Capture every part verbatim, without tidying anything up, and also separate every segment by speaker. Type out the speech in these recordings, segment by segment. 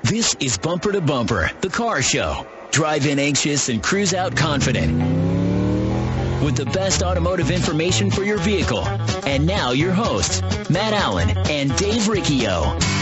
Speaker 1: This is Bumper to Bumper, the car show. Drive in anxious and cruise out confident. With the best automotive information for your vehicle. And now your hosts, Matt Allen and Dave Riccio.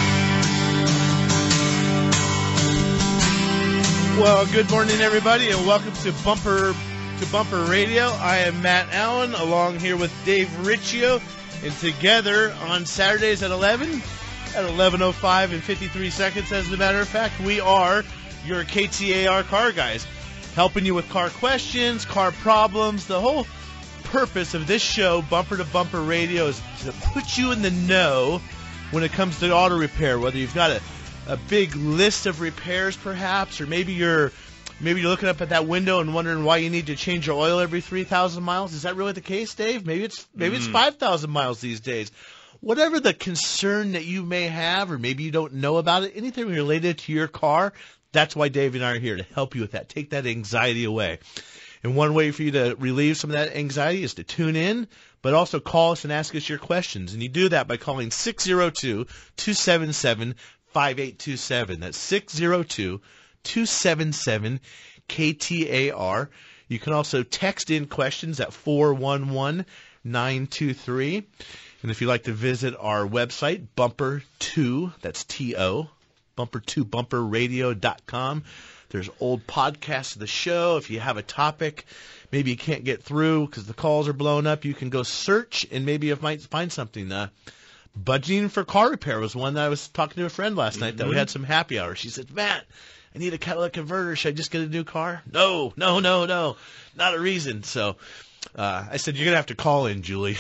Speaker 2: Well, good morning, everybody, and welcome to Bumper to Bumper Radio. I am Matt Allen, along here with Dave Riccio, and together on Saturdays at eleven, at eleven oh five and fifty-three seconds, as a matter of fact, we are your K T A R car guys, helping you with car questions, car problems. The whole purpose of this show, Bumper to Bumper Radio, is to put you in the know when it comes to auto repair, whether you've got a a big list of repairs perhaps, or maybe you're maybe you're looking up at that window and wondering why you need to change your oil every three thousand miles. Is that really the case, Dave? Maybe it's maybe mm. it's five thousand miles these days. Whatever the concern that you may have, or maybe you don't know about it, anything related to your car, that's why Dave and I are here to help you with that. Take that anxiety away. And one way for you to relieve some of that anxiety is to tune in, but also call us and ask us your questions. And you do that by calling six oh two, two seven seven, five eight two seven. That's six oh two, two seven seven, K T A R. You can also text in questions at four one one, nine two three. And if you'd like to visit our website, Bumper two, that's T O, bumper two bumper radio dot com. There's old podcasts of the show. If you have a topic, maybe you can't get through because the calls are blown up, you can go search and maybe you might find something. Uh, budgeting for car repair was one that I was talking to a friend last night that we had some happy hour. She said, Matt, I need a catalytic converter. Should I just get a new car? No, no, no, no. Not a reason. So uh, I said, you're going to have to call in, Julie.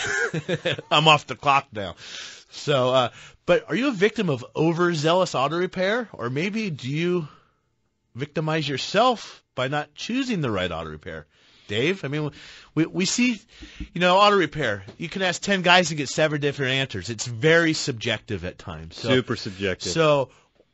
Speaker 2: I'm off the clock now. So, uh, but are you a victim of overzealous auto repair? Or maybe do you victimize yourself by not choosing the right auto repair? Dave, I mean, we we see, you know, auto repair. You can ask ten guys and get seven different answers. It's very subjective at times. So,
Speaker 3: Super subjective.
Speaker 2: So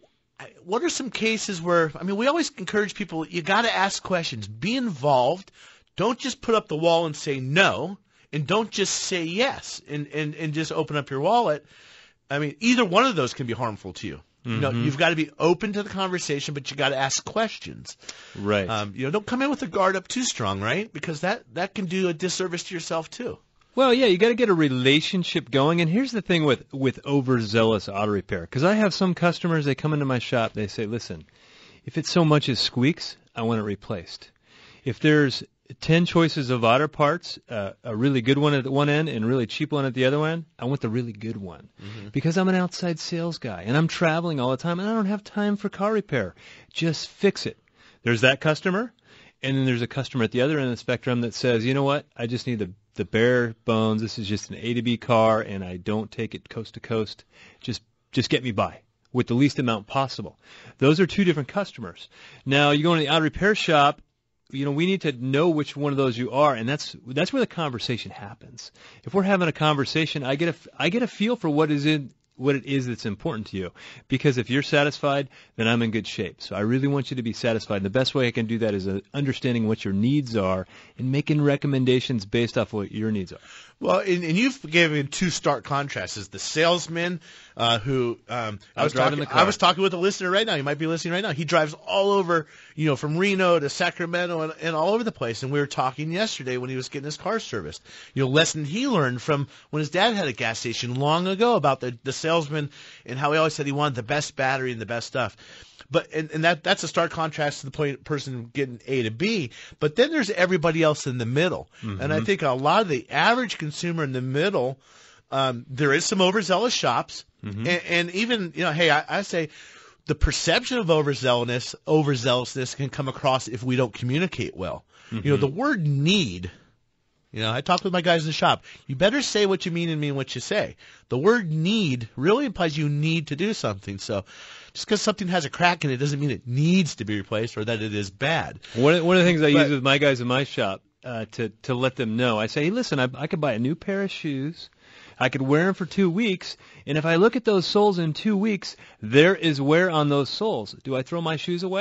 Speaker 2: what are some cases where, I mean, we always encourage people, you got to ask questions. Be involved. Don't just put up the wall and say no, and don't just say yes and, and, and just open up your wallet. I mean, either one of those can be harmful to you. You know, mm-hmm. You've got to be open to the conversation, but you got to ask questions.
Speaker 3: Right.
Speaker 2: Um, you know, don't come in with the guard up too strong, right? Because that, that can do a disservice to yourself too.
Speaker 3: Well, yeah, you got to get a relationship going. And here's the thing with, with overzealous auto repair. Because I have some customers, they come into my shop, they say, listen, if it's so much as squeaks, I want it replaced. If there's ten choices of auto parts, uh, a really good one at the one end and a really cheap one at the other end, I want the really good one. Mm-hmm. Because I'm an outside sales guy and I'm traveling all the time and I don't have time for car repair. Just fix it. There's that customer. And then there's a customer at the other end of the spectrum that says, you know what, I just need the, the bare bones. This is just an A to B car and I don't take it coast to coast. Just, just get me by with the least amount possible. Those are two different customers. Now, you go in the auto repair shop, you know, we need to know which one of those you are, and that's that's where the conversation happens. If we're having a conversation, I get a I get a feel for what is in what it is that's important to you. Because if you're satisfied, then I'm in good shape. So I really want you to be satisfied. And the best way I can do that is uh, understanding what your needs are and making recommendations based off what your needs are.
Speaker 2: Well, and, and you've given two stark contrasts. Is the salesman uh, who um, I was talking. I was talking with a listener right now. You might be listening right now. He drives all over, you know, from Reno to Sacramento and, and all over the place. And we were talking yesterday when he was getting his car serviced. You know, lesson he learned from when his dad had a gas station long ago about the the salesman and how he always said he wanted the best battery and the best stuff. But and, and that that's a stark contrast to the point person getting A to B. But then there's everybody else in the middle, mm-hmm. and I think a lot of the average consumer in the middle, um, there is some overzealous shops, mm-hmm. and, and even you know, hey, I, I say the perception of overzealousness, overzealousness can come across if we don't communicate well. Mm-hmm. You know, the word need. You know, I talk with my guys in the shop. You better say what you mean and mean what you say. The word need really implies you need to do something. So just because something has a crack in it doesn't mean it needs to be replaced or that it is bad.
Speaker 3: One of, one of the things I but, use with my guys in my shop uh, to, to let them know, I say, hey, listen, I, I could buy a new pair of shoes. I could wear them for two weeks. And if I look at those soles in two weeks, there is wear on those soles. Do I throw my shoes away?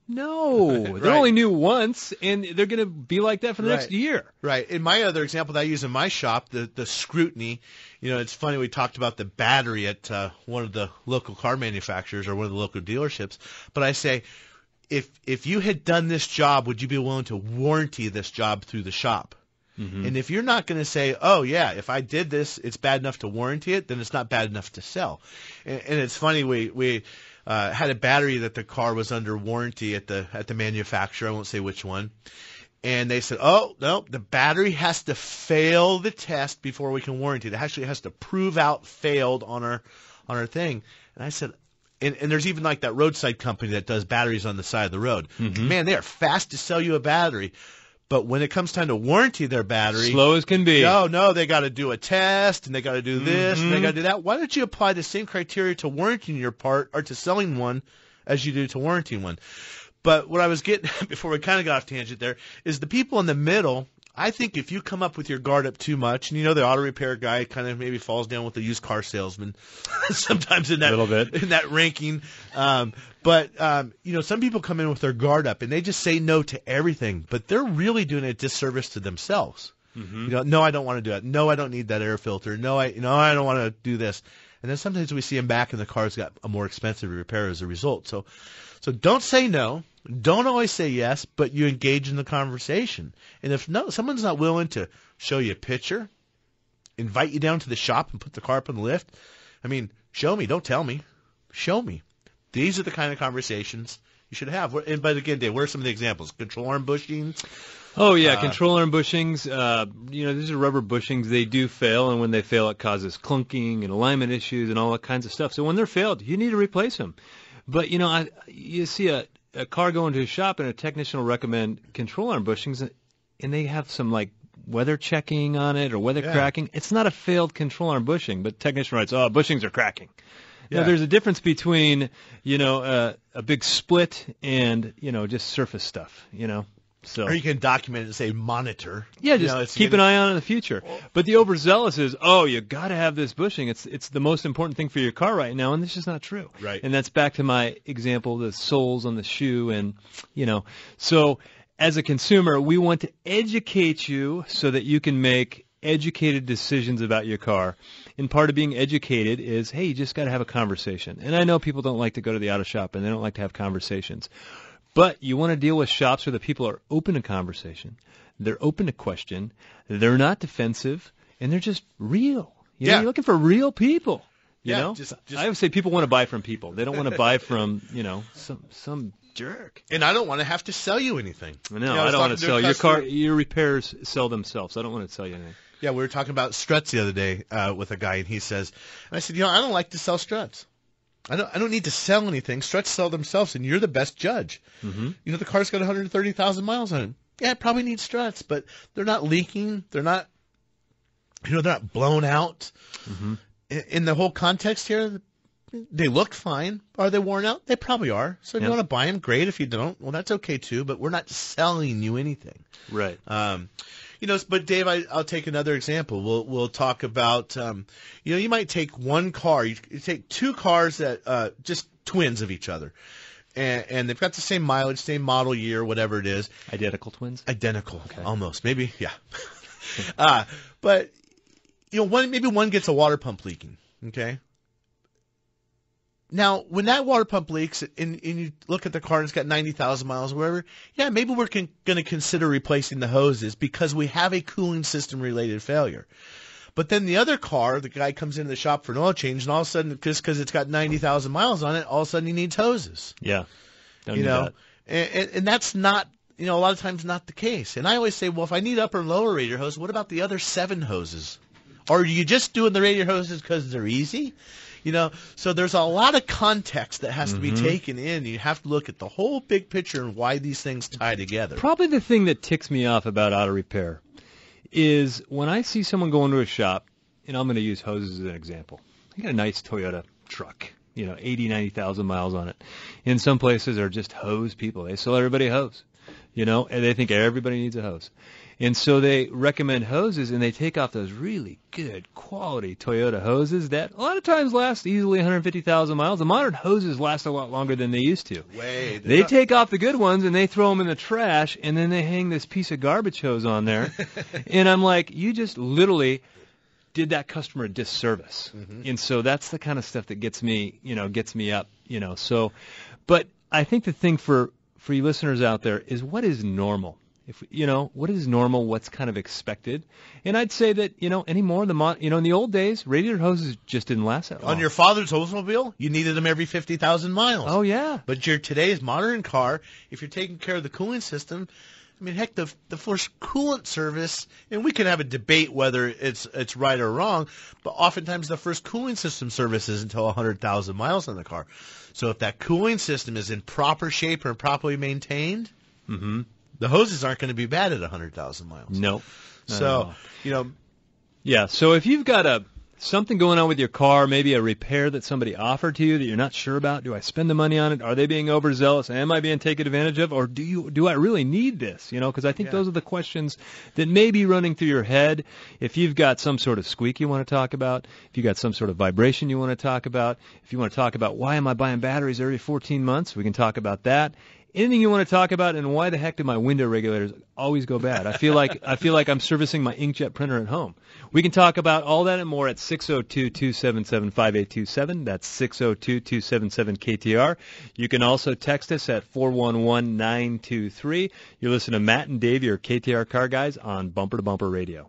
Speaker 3: No, they're
Speaker 2: Right.
Speaker 3: only new once, and they're going to be like that for the
Speaker 2: Right.
Speaker 3: next year.
Speaker 2: Right. In my other example that I use in my shop, the, the scrutiny, you know, it's funny, we talked about the battery at uh, one of the local car manufacturers or one of the local dealerships, but I say, if if you had done this job, would you be willing to warranty this job through the shop?
Speaker 3: Mm-hmm.
Speaker 2: And if you're not going to say, oh, yeah, if I did this, it's bad enough to warranty it, then it's not bad enough to sell. And, and it's funny, we we uh, had a battery that the car was under warranty at the at the manufacturer. I won't say which one. And they said, oh, no, the battery has to fail the test before we can warranty it. It actually has to prove out failed on our on our thing. And I said, and, and there's even like that roadside company that does batteries on the side of the road.
Speaker 3: Mm-hmm.
Speaker 2: Man, they are fast to sell you a battery. But when it comes time to warranty their battery,
Speaker 3: Slow as can be.
Speaker 2: no, no, they got to do a test and they got to do this and they
Speaker 3: Mhm.
Speaker 2: got to do that. Why don't you apply the same criteria to warranting your part or to selling one as you do to warranting one? But what I was getting at before we kind of got off tangent there is the people in the middle. I think if you come up with your guard up too much, and you know the auto repair guy kind of maybe falls down with the used car salesman sometimes in that
Speaker 3: Little bit.
Speaker 2: in that ranking. Um, but um, you know, some people come in with their guard up and they just say no to everything, but they're really doing a disservice to themselves.
Speaker 3: Mm-hmm.
Speaker 2: You know, no, I don't want to do that. No, I don't need that air filter. No, I, you know, I don't want to do this. And then sometimes we see them back, and the car's got a more expensive repair as a result. So, so don't say no. Don't always say yes, but you engage in the conversation. And if no, someone's not willing to show you a picture, invite you down to the shop and put the car up on the lift, I mean, show me. Don't tell me. Show me. These are the kind of conversations you should have. And but again, Dave, what are some of the examples? Control arm bushings.
Speaker 3: Oh, yeah,
Speaker 2: Uh,
Speaker 3: control arm bushings. Uh, you know, these are rubber bushings. They do fail, and when they fail, it causes clunking and alignment issues and all that kinds of stuff. So when they're failed, you need to replace them. But, you know, I, you see a, a car going to a shop, and a technician will recommend control arm bushings, and they have some, like, weather checking on it or weather
Speaker 2: Yeah.
Speaker 3: cracking. It's not a failed control arm bushing, but the technician writes, oh, bushings are cracking.
Speaker 2: Yeah.
Speaker 3: Now, there's a difference between, you know, uh, a big split and, you know, just surface stuff, you know. So.
Speaker 2: Or you can document it and say monitor.
Speaker 3: Yeah,
Speaker 2: You
Speaker 3: just
Speaker 2: know, it's
Speaker 3: keep
Speaker 2: gonna-
Speaker 3: an eye on it in the future. But the overzealous is, oh, you got to have this bushing. It's it's the most important thing for your car right now, and this is not true.
Speaker 2: Right.
Speaker 3: And that's back to my example, the soles on the shoe, and you know. So as a consumer, we want to educate you so that you can make educated decisions about your car. And part of being educated is, hey, you just got to have a conversation. And I know people don't like to go to the auto shop and they don't like to have conversations. But you want to deal with shops where the people are open to conversation, they're open to question, they're not defensive, and they're just real. You know,
Speaker 2: Yeah.
Speaker 3: you're looking for real people. You
Speaker 2: Yeah,
Speaker 3: know,
Speaker 2: just- just-
Speaker 3: I would say people want to buy from people. They don't want to buy from, you know, some some jerk.
Speaker 2: And I don't want to have to sell you anything.
Speaker 3: No,
Speaker 2: You know,
Speaker 3: I
Speaker 2: was
Speaker 3: don't want
Speaker 2: talking
Speaker 3: to
Speaker 2: a
Speaker 3: sell your car.
Speaker 2: customer-
Speaker 3: Your repairs sell themselves. I don't want to sell you anything.
Speaker 2: Yeah, we were talking about struts the other day uh, with a guy, and he says, and I said, you know, I don't like to sell struts. I don't. I don't need to sell anything. Struts sell themselves, and you're the best judge.
Speaker 3: Mm-hmm.
Speaker 2: You know, the car's got one hundred thirty thousand miles on it. Yeah, it probably needs struts, but they're not leaking. They're not, you know, they're not blown out.
Speaker 3: Mm-hmm.
Speaker 2: In, in the whole context here, they look fine. Are they worn out? They probably are. So if
Speaker 3: Yeah.
Speaker 2: you want to buy them, great. If you don't, well, that's okay too. But we're not selling you anything.
Speaker 3: Right.
Speaker 2: Um, you know, but Dave, I, I'll take another example. We'll we'll talk about, um, you know, you might take one car, you, you take two cars that uh, just twins of each other, and, and they've got the same mileage, same model year, whatever it is,
Speaker 3: Identical twins.
Speaker 2: identical,
Speaker 3: Okay.
Speaker 2: almost, maybe, yeah. uh, but you know, one maybe one gets a water pump leaking, okay. Now, when that water pump leaks and, and you look at the car and it's got ninety thousand miles or whatever, yeah, maybe we're con- going to consider replacing the hoses because we have a cooling system related failure. But then the other car, the guy comes into the shop for an oil change, and all of a sudden, just because it's got ninety thousand miles on it, all of a sudden he needs hoses.
Speaker 3: Yeah. Don't
Speaker 2: You
Speaker 3: do
Speaker 2: know,
Speaker 3: that.
Speaker 2: and, and, and that's not, you know, a lot of times not the case. And I always say, well, if I need upper and lower radiator hose, what about the other seven hoses? Or are you just doing the radiator hoses because they're easy? You know, so there's a lot of context that has to be
Speaker 3: Mhm.
Speaker 2: taken in. You have to look at the whole big picture and why these things tie together.
Speaker 3: Probably the thing that ticks me off about auto repair is when I see someone go into a shop, and I'm going to use hoses as an example. I got a nice Toyota truck, you know, eighty, ninety thousand miles on it. In some places are just hose people. They sell everybody a hose, you know, and they think everybody needs a hose. And so they recommend hoses, and they take off those really good quality Toyota hoses that a lot of times last easily one hundred fifty thousand miles. The modern hoses last a lot longer than they used to.
Speaker 2: Way.
Speaker 3: They not... take off the good ones, and they throw them in the trash, and then they hang this piece of garbage hose on there. And I'm like, you just literally did that customer a disservice. Mm-hmm. And so that's the kind of stuff that gets me, you know, gets me up, you know. So, but I think the thing for, for you listeners out there is what is normal? If you know, what is normal, what's kind of expected? And I'd say that, you know, anymore, the mo- you know, in the old days, radiator hoses just didn't last that long.
Speaker 2: On your father's Oldsmobile, you needed them every fifty thousand miles.
Speaker 3: Oh, yeah.
Speaker 2: But your today's modern car, if you're taking care of the cooling system, I mean, heck, the the first coolant service, and we can have a debate whether it's it's right or wrong, but oftentimes the first cooling system service is until one hundred thousand miles on the car. So if that cooling system is in proper shape or properly maintained,
Speaker 3: mm-hmm.
Speaker 2: the hoses aren't going to be bad at one hundred thousand miles.
Speaker 3: Nope.
Speaker 2: So, you know.
Speaker 3: Yeah, so if you've got a something going on with your car, maybe a repair that somebody offered to you that you're not sure about, do I spend the money on it? Are they being overzealous? Am I being taken advantage of? Or do you do I really need this? You know, because I think yeah. those are the questions that may be running through your head. If you've got some sort of squeak you want to talk about, if you've got some sort of vibration you want to talk about, if you want to talk about why am I buying batteries every fourteen months, we can talk about that. Anything you want to talk about, and why the heck do my window regulators always go bad? I feel like I feel like I'm servicing my inkjet printer at home. We can talk about all that and more at six oh two, two seven seven, five eight two seven. That's six oh two, two seven seven, K T A R. You can also text us at four one one, nine two three. You're listening to Matt and Dave, your K T A R car guys, on Bumper to Bumper Radio.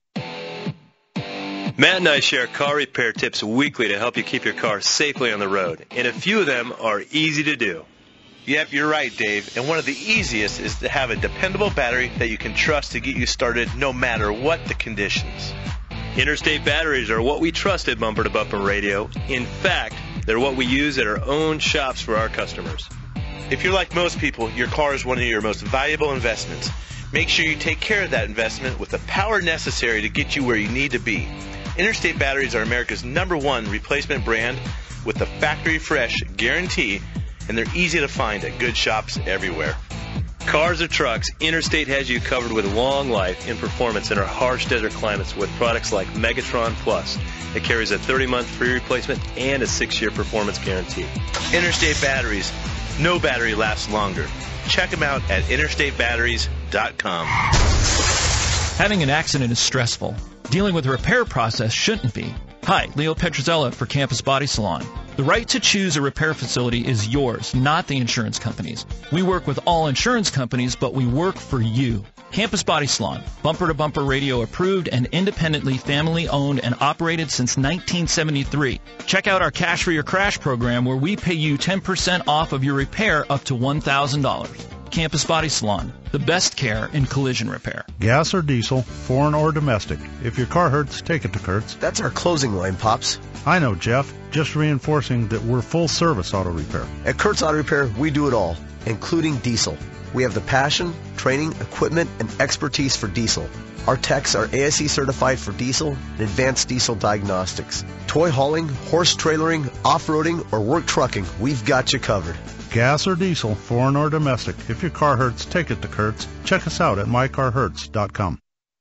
Speaker 3: Matt and I share car repair tips weekly to help you keep your car safely on the road, and a few of them are easy to do.
Speaker 4: Yep, you're right, Dave. And one of the easiest is to have a dependable battery that you can trust to get you started no matter what the conditions.
Speaker 3: Interstate batteries are what we trust at Bumper to Bumper Radio. In fact, they're what we use at our own shops for our customers.
Speaker 4: If you're like most people, your car is one of your most valuable investments. Make sure you take care of that investment with the power necessary to get you where you need to be. Interstate batteries are America's number one replacement brand with the factory fresh guarantee, and they're easy to find at good shops everywhere.
Speaker 3: Cars or trucks, Interstate has you covered with long life and performance in our harsh desert climates with products like Megatron Plus. It carries a thirty-month free replacement and a six-year performance guarantee.
Speaker 4: Interstate Batteries. No battery lasts longer. Check them out at interstate batteries dot com.
Speaker 5: Having an accident is stressful. Dealing with the repair process shouldn't be. Hi, Leo Petrozella for Campus Body Salon. The right to choose a repair facility is yours, not the insurance companies. We work with all insurance companies, but we work for you. Campus Body Salon, Bumper to Bumper Radio approved and independently family owned and operated since nineteen seventy-three. Check out our Cash for Your Crash program where we pay you ten percent off of your repair up to one thousand dollars. Campus Body Salon, the best care in collision repair.
Speaker 6: Gas or diesel, foreign or domestic. If your car hurts, take it to Kurt's.
Speaker 7: That's our closing line, Pops.
Speaker 6: I know, Jeff. Just reinforcing that we're full-service auto repair.
Speaker 7: At Kurt's Auto Repair, we do it all, including diesel. We have the passion, training, equipment, and expertise for diesel. Our techs are A S E certified for diesel and advanced diesel diagnostics. Toy hauling, horse trailering, off-roading, or work trucking, we've got you covered.
Speaker 6: Gas or diesel, foreign or domestic. If your car hurts, take it to Kurt's. Check us out at my car hurts dot com.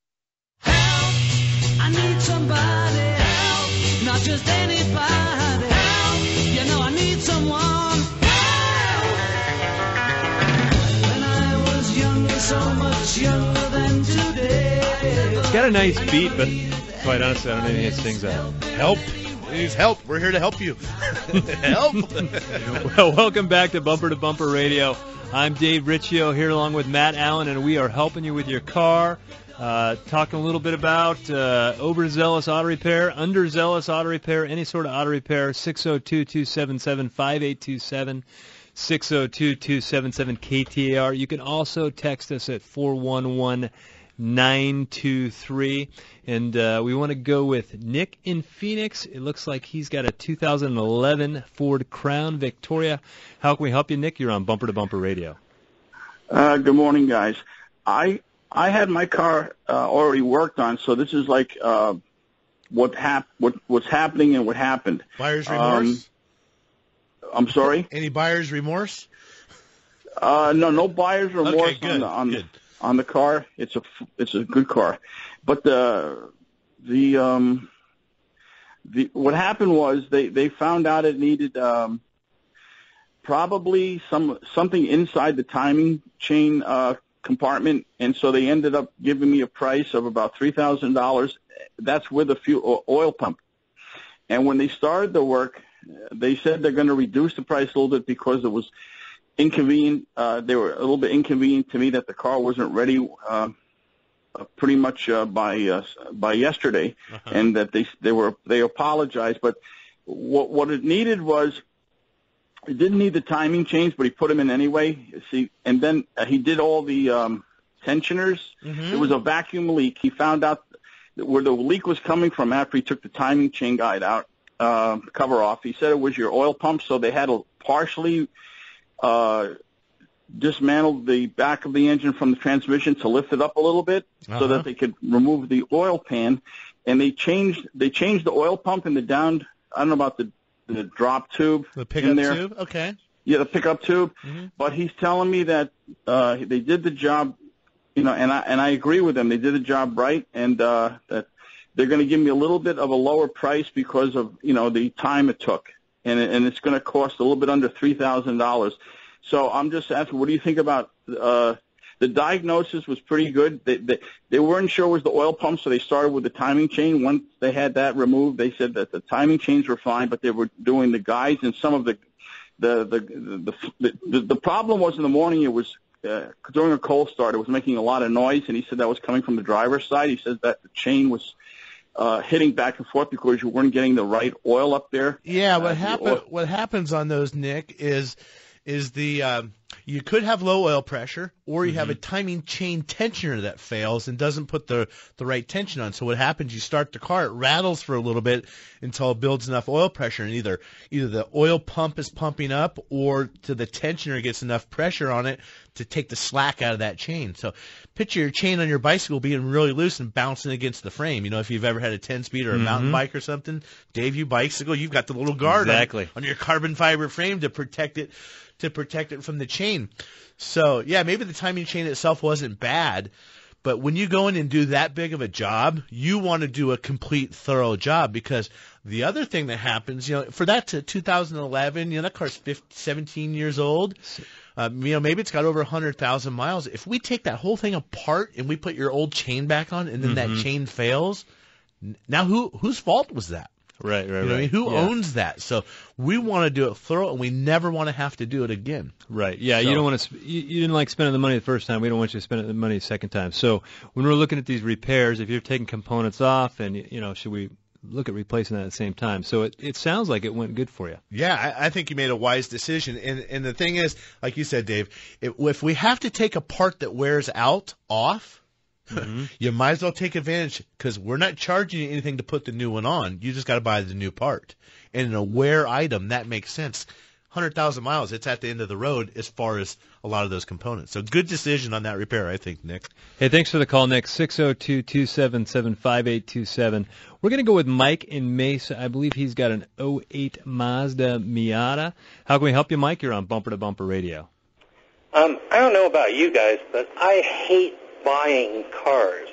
Speaker 8: Help! I need somebody help, not just anybody help. You know I need someone help. When I was younger, so much younger than today.
Speaker 3: It's got a nice beat, but quite honestly, I don't know any of these things out.
Speaker 2: Help. Please help. We're here to help you. Help.
Speaker 3: Well, welcome back to Bumper to Bumper Radio. I'm Dave Riccio here along with Matt Allen, and we are helping you with your car, uh, talking a little bit about uh, overzealous auto repair, underzealous auto repair, any sort of auto repair, six oh two, two seven seven, five eight two seven, six oh two, two seven seven, K T A R. You can also text us at four one one, nine two three. And uh, we want to go with Nick in Phoenix. It looks like he's got a two thousand eleven Ford Crown Victoria. How can we help you, Nick? You're on Bumper to Bumper Radio.
Speaker 9: Uh, good morning, guys. I I had my car uh, already worked on, so this is like uh, what hap- what what's happening and what happened.
Speaker 2: Buyer's remorse?
Speaker 9: Um, I'm sorry?
Speaker 2: Any buyer's remorse?
Speaker 9: Uh, no, no buyer's remorse
Speaker 2: okay, good,
Speaker 9: on the on
Speaker 2: good.
Speaker 9: on the car. It's a it's a good car, but the the um the what happened was they they found out it needed um probably some something inside the timing chain uh compartment, and so they ended up giving me a price of about three thousand dollars. That's with a fuel oil pump. And when they started the work, they said they're going to reduce the price a little bit because it was inconvenient. Uh, they were a little bit inconvenient to me that the car wasn't ready uh, pretty much uh, by uh, by yesterday, uh-huh. and that they they were they apologized. But what what it needed was, it didn't need the timing change, but he put them in anyway. See, and then uh, he did all the um, tensioners. Mm-hmm. There was a vacuum leak. He found out where the leak was coming from after he took the timing chain guide out, uh, cover off. He said it was your oil pump, so they had to partially uh, dismantle the back of the engine from the transmission to lift it up a little bit, uh-huh. so that they could remove the oil pan. And they changed they changed the oil pump in the down. I don't know about the the drop tube,
Speaker 2: the pickup
Speaker 9: in there.
Speaker 2: tube. Okay.
Speaker 9: Yeah, the pickup tube.
Speaker 2: Mm-hmm.
Speaker 9: But he's telling me that uh, they did the job. You know, and I and I agree with them. They did the job right, and uh, that they're going to give me a little bit of a lower price because of you know the time it took, and and it's going to cost a little bit under three thousand dollars. So I'm just asking, what do you think about uh, the diagnosis? Was pretty good. They, they they weren't sure it was the oil pump, so they started with the timing chain. Once they had that removed, they said that the timing chains were fine, but they were doing the guides and some of the the the the the, the, the problem was in the morning. It was. Uh, during a cold start, it was making a lot of noise, and he said that was coming from the driver's side. He says that the chain was uh, hitting back and forth because you weren't getting the right oil up there.
Speaker 2: Yeah, what
Speaker 9: uh,
Speaker 2: happen, What happens on those, Nick, is is the um, you could have low oil pressure, or you mm-hmm. have a timing chain tensioner that fails and doesn't put the the right tension on. So what happens? You start the car, it rattles for a little bit until it builds enough oil pressure, and either either the oil pump is pumping up, or to the tensioner gets enough pressure on it to take the slack out of that chain. So picture your chain on your bicycle being really loose and bouncing against the frame. You know, if you've ever had a ten-speed or a mm-hmm. mountain bike or something, Dave, you bicycle, you've got the little guard
Speaker 3: exactly.
Speaker 2: on, on your carbon fiber frame to protect it to protect it from the chain. So, yeah, maybe the timing chain itself wasn't bad, but when you go in and do that big of a job, you want to do a complete, thorough job, because the other thing that happens, you know, for that to two thousand eleven, you know, that car's fifteen, seventeen years old. Um, you know, maybe it's got over one hundred thousand miles. If we take that whole thing apart and we put your old chain back on, and then mm-hmm. that chain fails, now who whose fault was that?
Speaker 3: Right, right,
Speaker 2: you know
Speaker 3: right.
Speaker 2: What I mean? Who
Speaker 3: yeah.
Speaker 2: owns that? So we want to do it thorough, and we never want to have to do it again.
Speaker 3: Right. Yeah.
Speaker 2: So,
Speaker 3: you don't want to. Sp- you, you didn't like spending the money the first time. We don't want you to spend the money the second time. So when we're looking at these repairs, if you're taking components off, and you know, should we look at replacing that at the same time? So it it sounds like it went good for you.
Speaker 2: Yeah, I, I think you made a wise decision. And and the thing is, like you said, Dave, it, if we have to take a part that wears out off. Mm-hmm. You might as well take advantage, because we're not charging you anything to put the new one on. You just got to buy the new part. And in a wear item, that makes sense. one hundred thousand miles, it's at the end of the road as far as a lot of those components. So good decision on that repair, I think, Nick.
Speaker 3: Hey, thanks for the call, Nick. six oh two, two seven seven, five eight two seven. We're going to go with Mike in Mesa. I believe he's got an oh eight Mazda Miata. How can we help you, Mike? You're on Bumper to Bumper Radio.
Speaker 10: Um, I don't know about you guys, but I hate buying cars.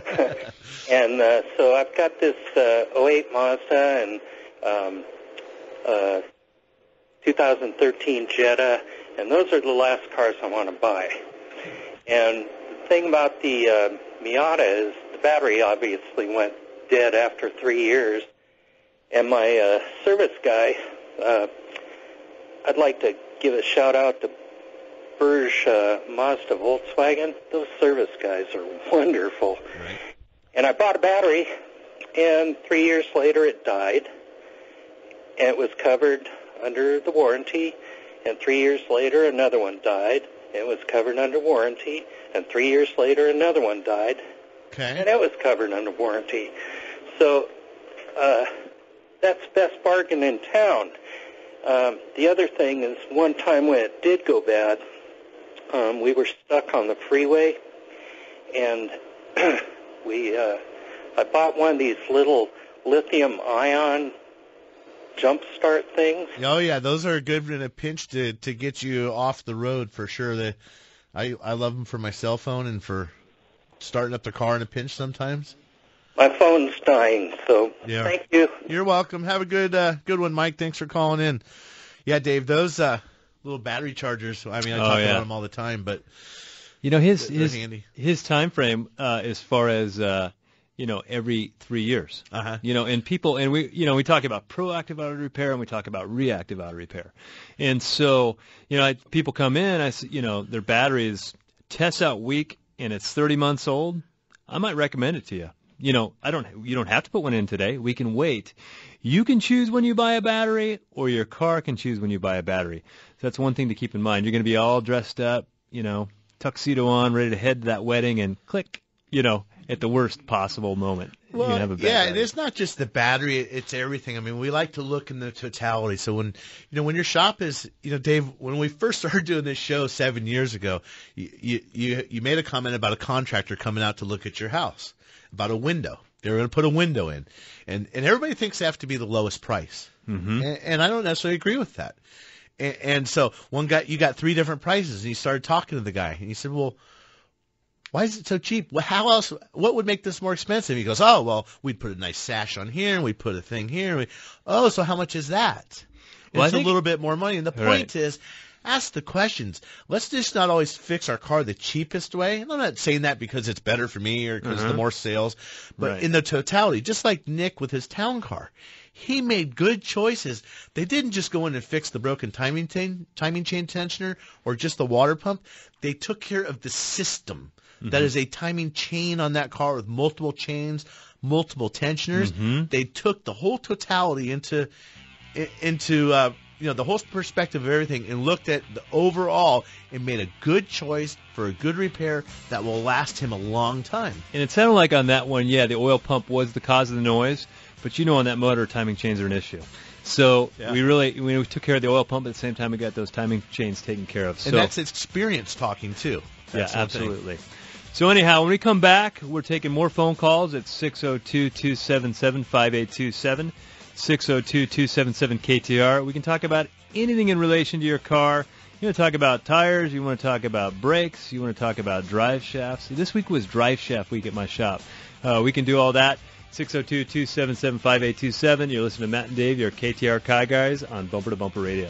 Speaker 10: and uh, so I've got this uh, oh eight Mazda and um, uh, two thousand thirteen Jetta, and those are the last cars I want to buy. And the thing about the uh, Miata is the battery obviously went dead after three years. And my uh, service guy, uh, I'd like to give a shout out to Burge uh, Mazda Volkswagen. Those service guys are wonderful.
Speaker 2: Right.
Speaker 10: And I bought a battery, and three years later it died, and it was covered under the warranty. And three years later another one died, and it was covered under warranty. And three years later another one died,
Speaker 2: okay.
Speaker 10: and it was covered under warranty. So uh, that's best bargain in town. Um, the other thing is, one time when it did go bad, Um, we were stuck on the freeway, and we uh, I bought one of these little lithium-ion jump start things.
Speaker 2: Oh, yeah, those are good in a pinch to, to get you off the road for sure. The, I I love them for my cell phone and for starting up the car in a pinch sometimes.
Speaker 10: My phone's dying, so
Speaker 2: Yeah.
Speaker 10: thank you.
Speaker 2: You're welcome. Have a good uh, good one, Mike. Thanks for calling in. Yeah, Dave, those uh, little battery chargers. I mean, I
Speaker 3: Oh,
Speaker 2: talk
Speaker 3: yeah.
Speaker 2: about them all the time, but
Speaker 3: You know, his
Speaker 2: they're
Speaker 3: his
Speaker 2: handy.
Speaker 3: his time frame uh, as far as uh, you know, every three years.
Speaker 2: Uh-huh.
Speaker 3: You know, and people, and we, you know, we talk about proactive auto repair and we talk about reactive auto repair. And so, you know, I, people come in, I, s- you know, their battery is tests out weak and it's thirty months old. I might recommend it to you. You know, I don't, you don't have to put one in today. We can wait. You can choose when you buy a battery, or your car can choose when you buy a battery. So that's one thing to keep in mind. You're going to be all dressed up, you know, tuxedo on, ready to head to that wedding, and click, you know, at the worst possible moment. you can have a bad
Speaker 2: yeah,
Speaker 3: battery.
Speaker 2: it is not just the battery; it's everything. I mean, we like to look in the totality. So when you know when your shop is, you know, Dave, when we first started doing this show seven years ago, you you you, you made a comment about a contractor coming out to look at your house, about a window. They were going to put a window in, and and everybody thinks they have to be the lowest price,
Speaker 3: Mm-hmm.
Speaker 2: and, and I don't necessarily agree with that. And, and so one guy, you got three different prices, and you started talking to the guy, and he said, "Well, why is it so cheap? Well, how else? What would make this more expensive?" He goes, "Oh, well, we'd put a nice sash on here, and we'd put a thing here. And we, oh, so how much is that?"
Speaker 3: Well, I
Speaker 2: it's
Speaker 3: think-
Speaker 2: a little bit more money. And the point
Speaker 3: Right.
Speaker 2: is, ask the questions. Let's just not always fix our car the cheapest way. And I'm not saying that because it's better for me or because
Speaker 3: Uh-huh.
Speaker 2: the more sales, but
Speaker 3: Right.
Speaker 2: in the totality, just like Nick with his town car. He made good choices. They didn't just go in and fix the broken timing chain, timing chain tensioner or just the water pump. They took care of the system. That is a timing chain on that car with multiple chains, multiple tensioners.
Speaker 3: Mhm.
Speaker 2: They took the whole totality into i- into uh, you know the whole perspective of everything and looked at the overall and made a good choice for a good repair that will last him a long time.
Speaker 3: And it sounded like on that one, yeah, the oil pump was the cause of the noise, but you know on that motor, timing chains are an issue. So
Speaker 2: Yeah.
Speaker 3: we really we took care of the oil pump at the same time we got those timing chains taken care of. So
Speaker 2: And that's experience talking too. That's
Speaker 3: yeah,
Speaker 2: one thing.
Speaker 3: absolutely. So anyhow, when we come back, we're taking more phone calls at six oh two, two seven seven, five eight two seven, six oh two, two seven seven, K T A R. We can talk about anything in relation to your car. You want to talk about tires, you want to talk about brakes, you want to talk about drive shafts. This week was drive shaft week at my shop. Uh, we can do all that. six oh two, two seven seven, five eight two seven. You're listening to Matt and Dave, your K T A R Car Guys on Bumper to Bumper Radio.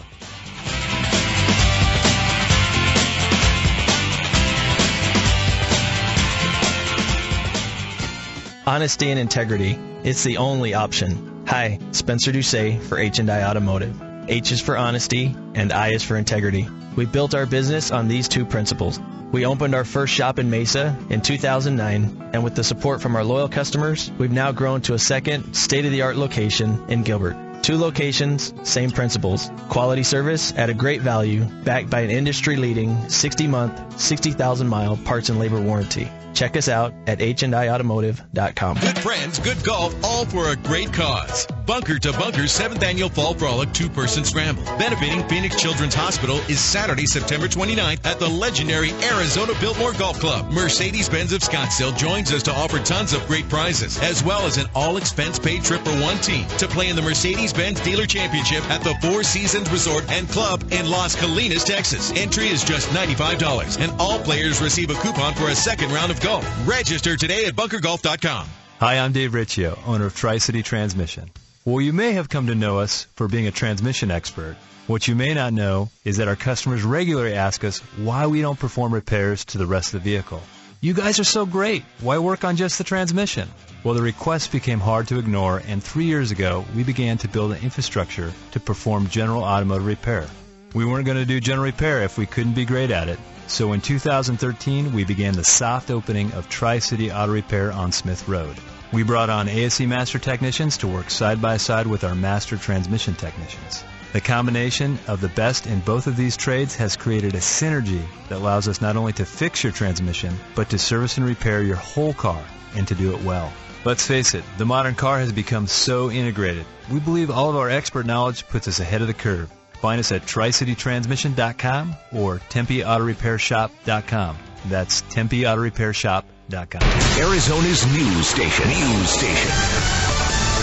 Speaker 11: Honesty and integrity. It's the only option. Hi, Spencer Doucet for H and I Automotive. H is for honesty and I is for integrity. We built our business on these two principles. We opened our first shop in Mesa in two thousand nine, and with the support from our loyal customers, we've now grown to a second state-of-the-art location in Gilbert. Two locations, same principles. Quality service at a great value, backed by an industry-leading sixty-month, sixty thousand mile parts and labor warranty. Check us out at H and I automotive dot com.
Speaker 12: Good friends, good golf, all for a great cause. Bunker to Bunker's seventh Annual Fall Frolic two-person scramble, benefiting Phoenix Children's Hospital, is Saturday, September twenty-ninth at the legendary Arizona Biltmore Golf Club. Mercedes-Benz of Scottsdale joins us to offer tons of great prizes, as well as an all-expense-paid trip for one team to play in the Mercedes-Benz Dealer Championship at the Four Seasons Resort and Club in Las Colinas, Texas. Entry is just ninety-five dollars, and all players receive a coupon for a second round of golf. Register today at bunker golf dot com.
Speaker 3: Hi, I'm Dave Riccio, owner of Tri-City Transmission. Well, you may have come to know us for being a transmission expert. What you may not know is that our customers regularly ask us why we don't perform repairs to the rest of the vehicle. You guys are so great. Why work on just the transmission? Well, the request became hard to ignore, and three years ago, we began to build an infrastructure to perform general automotive repair. We weren't going to do general repair if we couldn't be great at it. So in two thousand thirteen, we began the soft opening of Tri-City Auto Repair on Smith Road. We brought on A S E Master Technicians to work side by side with our Master Transmission Technicians. The combination of the best in both of these trades has created a synergy that allows us not only to fix your transmission, but to service and repair your whole car, and to do it well. Let's face it, the modern car has become so integrated. We believe all of our expert knowledge puts us ahead of the curve. Find us at tri city transmission dot com or tempe auto repair shop dot com. That's tempe auto repair shop dot com.
Speaker 13: Arizona's news station. News station.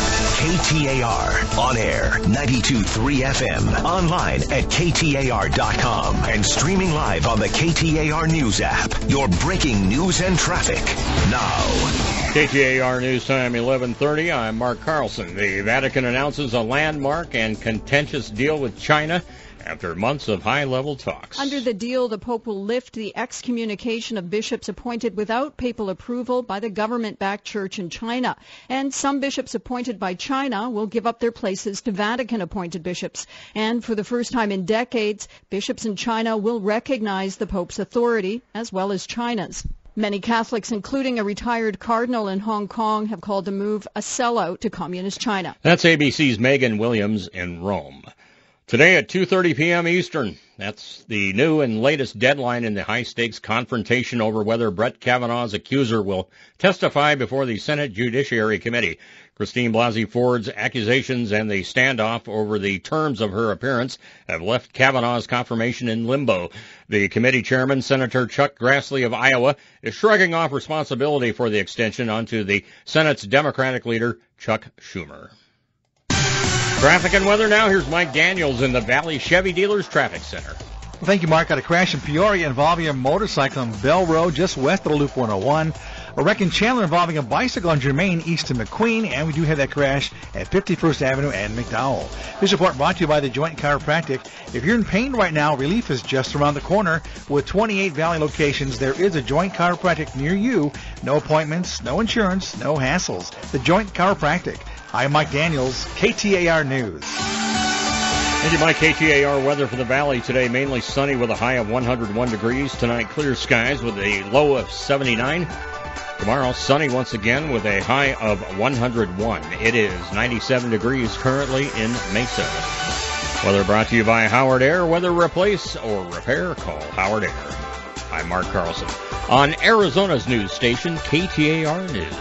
Speaker 13: K T A R. On air, ninety-two point three F M. Online at K T A R dot com. And streaming live on the K T A R News app. Your breaking news and traffic now.
Speaker 14: K T A R News Time, eleven thirty. I'm Mark Carlson. The Vatican announces a landmark and contentious deal with China after months of high-level talks.
Speaker 15: Under the deal, the Pope will lift the excommunication of bishops appointed without papal approval by the government-backed church in China. And some bishops appointed by China will give up their places to Vatican-appointed bishops. And for the first time in decades, bishops in China will recognize the Pope's authority as well as China's. Many Catholics, including a retired cardinal in Hong Kong, have called the move a sellout to communist China.
Speaker 14: That's A B C's Megan Williams in Rome. Today at two thirty p.m. Eastern, that's the new and latest deadline in the high-stakes confrontation over whether Brett Kavanaugh's accuser will testify before the Senate Judiciary Committee. Christine Blasey Ford's accusations and the standoff over the terms of her appearance have left Kavanaugh's confirmation in limbo. The committee chairman, Senator Chuck Grassley of Iowa, is shrugging off responsibility for the extension onto the Senate's Democratic leader, Chuck Schumer. Traffic and weather now. Here's Mike Daniels in the Valley Chevy Dealers Traffic Center.
Speaker 16: Well, thank you, Mark. Got a crash in Peoria involving a motorcycle on Bell Road just west of the Loop one oh one. A wreck in Chandler involving a bicycle on Germain east of McQueen, and we do have that crash at fifty-first Avenue and McDowell. This report brought to you by the Joint Chiropractic. If you're in pain right now, relief is just around the corner. With twenty-eight Valley locations, there is a Joint Chiropractic near you. No appointments, no insurance, no hassles. The Joint Chiropractic. I'm Mike Daniels, K T A R News.
Speaker 14: Thank you, Mike. K T A R weather for the Valley today. Mainly sunny with a high of one hundred one degrees. Tonight, clear skies with a low of seventy-nine. Tomorrow, sunny once again with a high of one hundred one. It is ninety-seven degrees currently in Mesa. Weather brought to you by Howard Air. Whether replace or repair, call Howard Air. I'm Mark Carlson on Arizona's news station, K T A R News.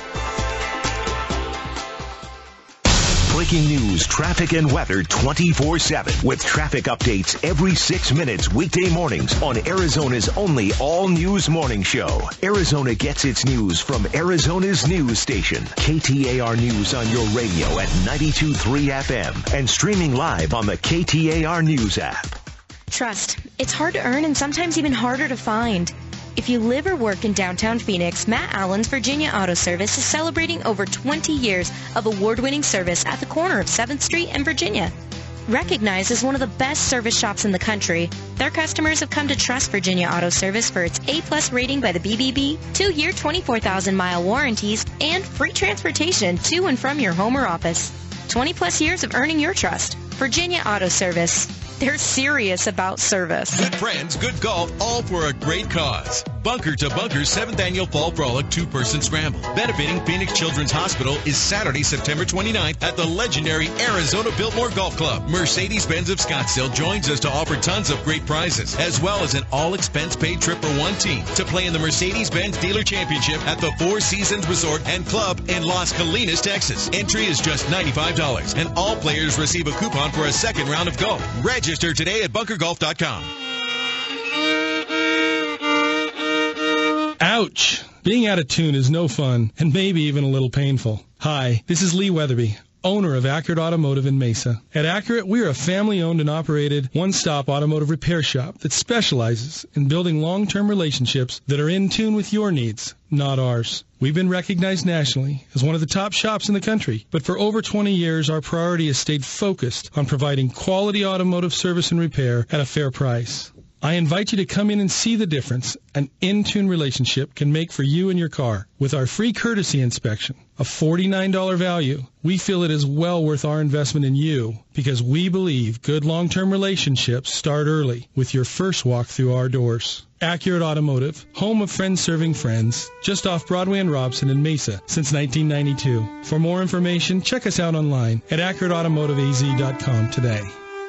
Speaker 13: Breaking news, traffic, and weather twenty-four seven with traffic updates every six minutes weekday mornings on Arizona's only all-news morning show. Arizona gets its news from Arizona's news station. K T A R News on your radio at ninety-two point three F M and streaming live on the K T A R News app.
Speaker 17: Trust. It's hard to earn and sometimes even harder to find. If you live or work in downtown Phoenix, Matt Allen's Virginia Auto Service is celebrating over twenty years of award-winning service at the corner of seventh Street and Virginia. Recognized as one of the best service shops in the country, their customers have come to trust Virginia Auto Service for its A-plus rating by the B B B, two-year twenty-four thousand mile warranties, and free transportation to and from your home or office. twenty-plus years of earning your trust. Virginia Auto Service. They're serious about service.
Speaker 12: Good friends, good golf, all for a great cause. Bunker to Bunker seventh Annual Fall Frolic two-person scramble, benefiting Phoenix Children's Hospital, is Saturday, September twenty-ninth at the legendary Arizona Biltmore Golf Club. Mercedes-Benz of Scottsdale joins us to offer tons of great prizes, as well as an all-expense-paid trip for one team to play in the Mercedes-Benz Dealer Championship at the Four Seasons Resort and Club in Las Colinas, Texas. Entry is just ninety-five dollars, and all players receive a coupon for a second round of golf. Register today at bunker golf dot com.
Speaker 18: Ouch! Being out of tune is no fun, and maybe even a little painful. Hi, this is Lee Weatherby, owner of Accurate Automotive in Mesa. At Accurate, we are a family-owned and operated one-stop automotive repair shop that specializes in building long-term relationships that are in tune with your needs, not ours. We've been recognized nationally as one of the top shops in the country, but for over twenty years, our priority has stayed focused on providing quality automotive service and repair at a fair price. I invite you to come in and see the difference an in-tune relationship can make for you and your car. With our free courtesy inspection, a forty-nine dollars value, we feel it is well worth our investment in you because we believe good long-term relationships start early with your first walk through our doors. Accurate Automotive, home of friends serving friends, just off Broadway and Robson in Mesa since nineteen ninety-two. For more information, check us out online at accurate automotive a z dot com today.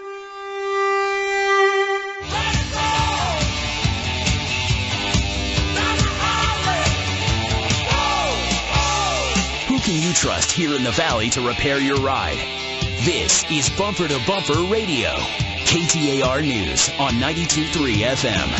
Speaker 1: Can you trust here in the Valley to repair your ride? This is Bumper to Bumper Radio, K T A R News on ninety-two point three F M.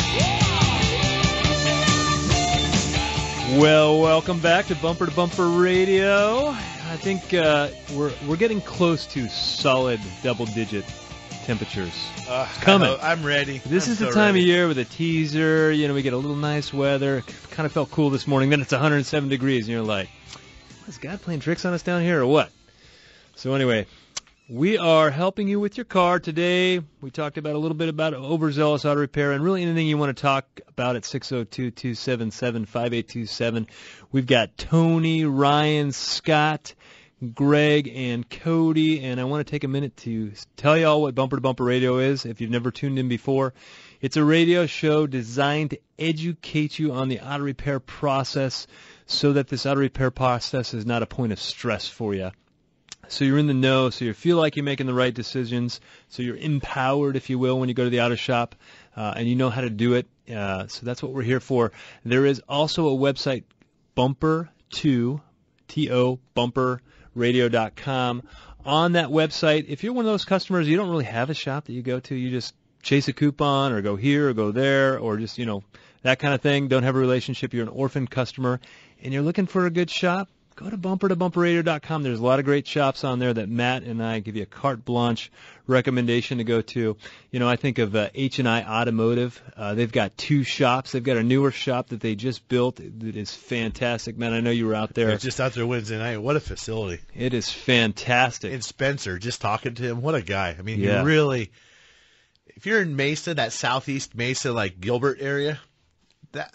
Speaker 3: Well, welcome back to Bumper to Bumper Radio. I think uh, we're we're getting close to solid double-digit temperatures.
Speaker 2: Uh,
Speaker 3: it's coming.
Speaker 2: I know, I'm ready.
Speaker 3: This
Speaker 2: I'm
Speaker 3: is
Speaker 2: so
Speaker 3: the time
Speaker 2: ready.
Speaker 3: of year with a teaser. You know, we get a little nice weather. Kind of felt cool this morning. Then it's one hundred seven degrees, and you're like, is God playing tricks on us down here or what? So anyway, we are helping you with your car today. We talked about a little bit about overzealous auto repair and really anything you want to talk about at six oh two, two seven seven, five eight two seven. We've got Tony, Ryan, Scott, Greg, and Cody, and I want to take a minute to tell you all what Bumper to Bumper Radio is if you've never tuned in before. It's a radio show designed to educate you on the auto repair process so that this auto repair process is not a point of stress for you. So you're in the know, so you feel like you're making the right decisions, so you're empowered, if you will, when you go to the auto shop, uh, and you know how to do it. Uh, so that's what we're here for. There is also a website, Bumper two, T O, bumper radio dot com. On that website, if you're one of those customers, you don't really have a shop that you go to, you just chase a coupon or go here or go there or just, you know, that kind of thing, don't have a relationship, you're an orphan customer, and you're looking for a good shop, go to bumper to bumper radio dot com. There's a lot of great shops on there that Matt and I give you a carte blanche recommendation to go to. You know, I think of uh, H and I Automotive. Uh, they've got two shops. They've got a newer shop that they just built that is fantastic. Man, I know you were out there.
Speaker 2: I was just out there Wednesday night. What a facility.
Speaker 3: It is fantastic.
Speaker 2: And Spencer, just talking to him, what a guy. I mean,
Speaker 3: Yeah.
Speaker 2: he really, if you're in Mesa, that southeast Mesa, like Gilbert area, that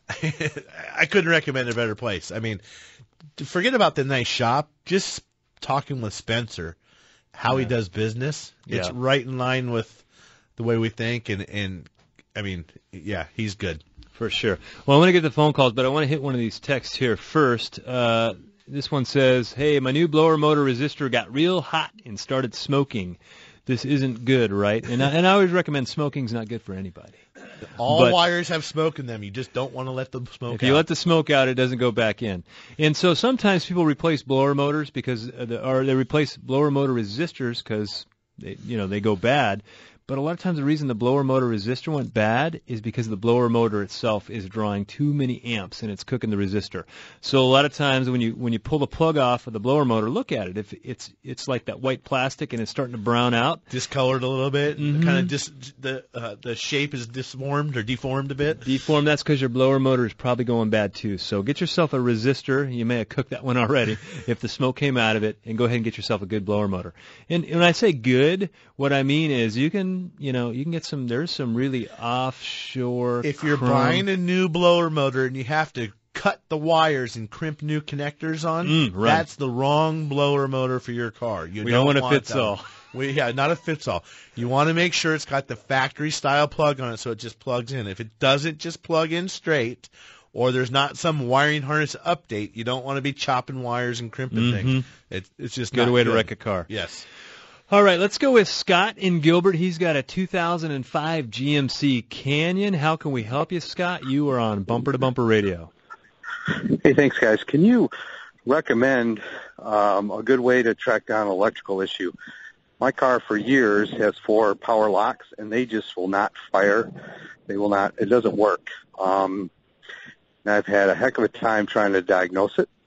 Speaker 2: I couldn't recommend a better place. I mean, forget about the nice shop. Just talking with Spencer, how he
Speaker 3: Yeah.
Speaker 2: does business, it's
Speaker 3: Yeah.
Speaker 2: right in line with the way we think. And, and I mean, yeah, he's good.
Speaker 3: For sure. Well, I want to get the phone calls, but I want to hit one of these texts here first. Uh, this one says, hey, my new blower motor resistor got real hot and started smoking. This isn't good, right? And I, and I always recommend smoking's not good for anybody.
Speaker 2: All
Speaker 3: But
Speaker 2: wires have smoke in them. You just don't want to let them smoke
Speaker 3: If
Speaker 2: out.
Speaker 3: you let the smoke out, it doesn't go back in. And so sometimes people replace blower motors because, uh, the, or they replace blower motor resistors because they, you know, they go bad. But a lot of times the reason the blower motor resistor went bad is because the blower motor itself is drawing too many amps and it's cooking the resistor. So a lot of times when you when you pull the plug off of the blower motor, look at it. If it's it's like that white plastic and it's starting to brown out,
Speaker 2: discolored a little bit,
Speaker 3: Mhm.
Speaker 2: kind of just the uh, the shape is disformed or deformed a bit.
Speaker 3: deformed, that's because your blower motor is probably going bad too. So get yourself a resistor. You may have cooked that one already if the smoke came out of it, and go ahead and get yourself a good blower motor. And when I say good, what I mean is you can, you know, you can get some, there's some really offshore
Speaker 2: If you're
Speaker 3: chrome-
Speaker 2: buying a new blower motor and you have to cut the wires and crimp new connectors on,
Speaker 3: Mm, right.
Speaker 2: that's the wrong blower motor for your car. You
Speaker 3: We don't want a
Speaker 2: that
Speaker 3: fits-all.
Speaker 2: one. We, yeah, not a fits-all. You want to make sure it's got the factory-style plug on it so it just plugs in. If it doesn't just plug in straight, or there's not some wiring harness update, you don't want to be chopping wires and crimping
Speaker 3: Mhm.
Speaker 2: things. It, it's just
Speaker 3: Good
Speaker 2: not
Speaker 3: way
Speaker 2: good.
Speaker 3: to wreck a car.
Speaker 2: Yes.
Speaker 3: All right, let's go with Scott in Gilbert. He's got a two thousand five G M C Canyon. How can we help you, Scott? You are on Bumper to Bumper Radio.
Speaker 19: Hey, thanks, guys. Can you recommend um, a good way to track down an electrical issue? My car for years has four power locks, and they just will not fire. They will not. It doesn't work. Um, and I've had a heck of a time trying to diagnose it.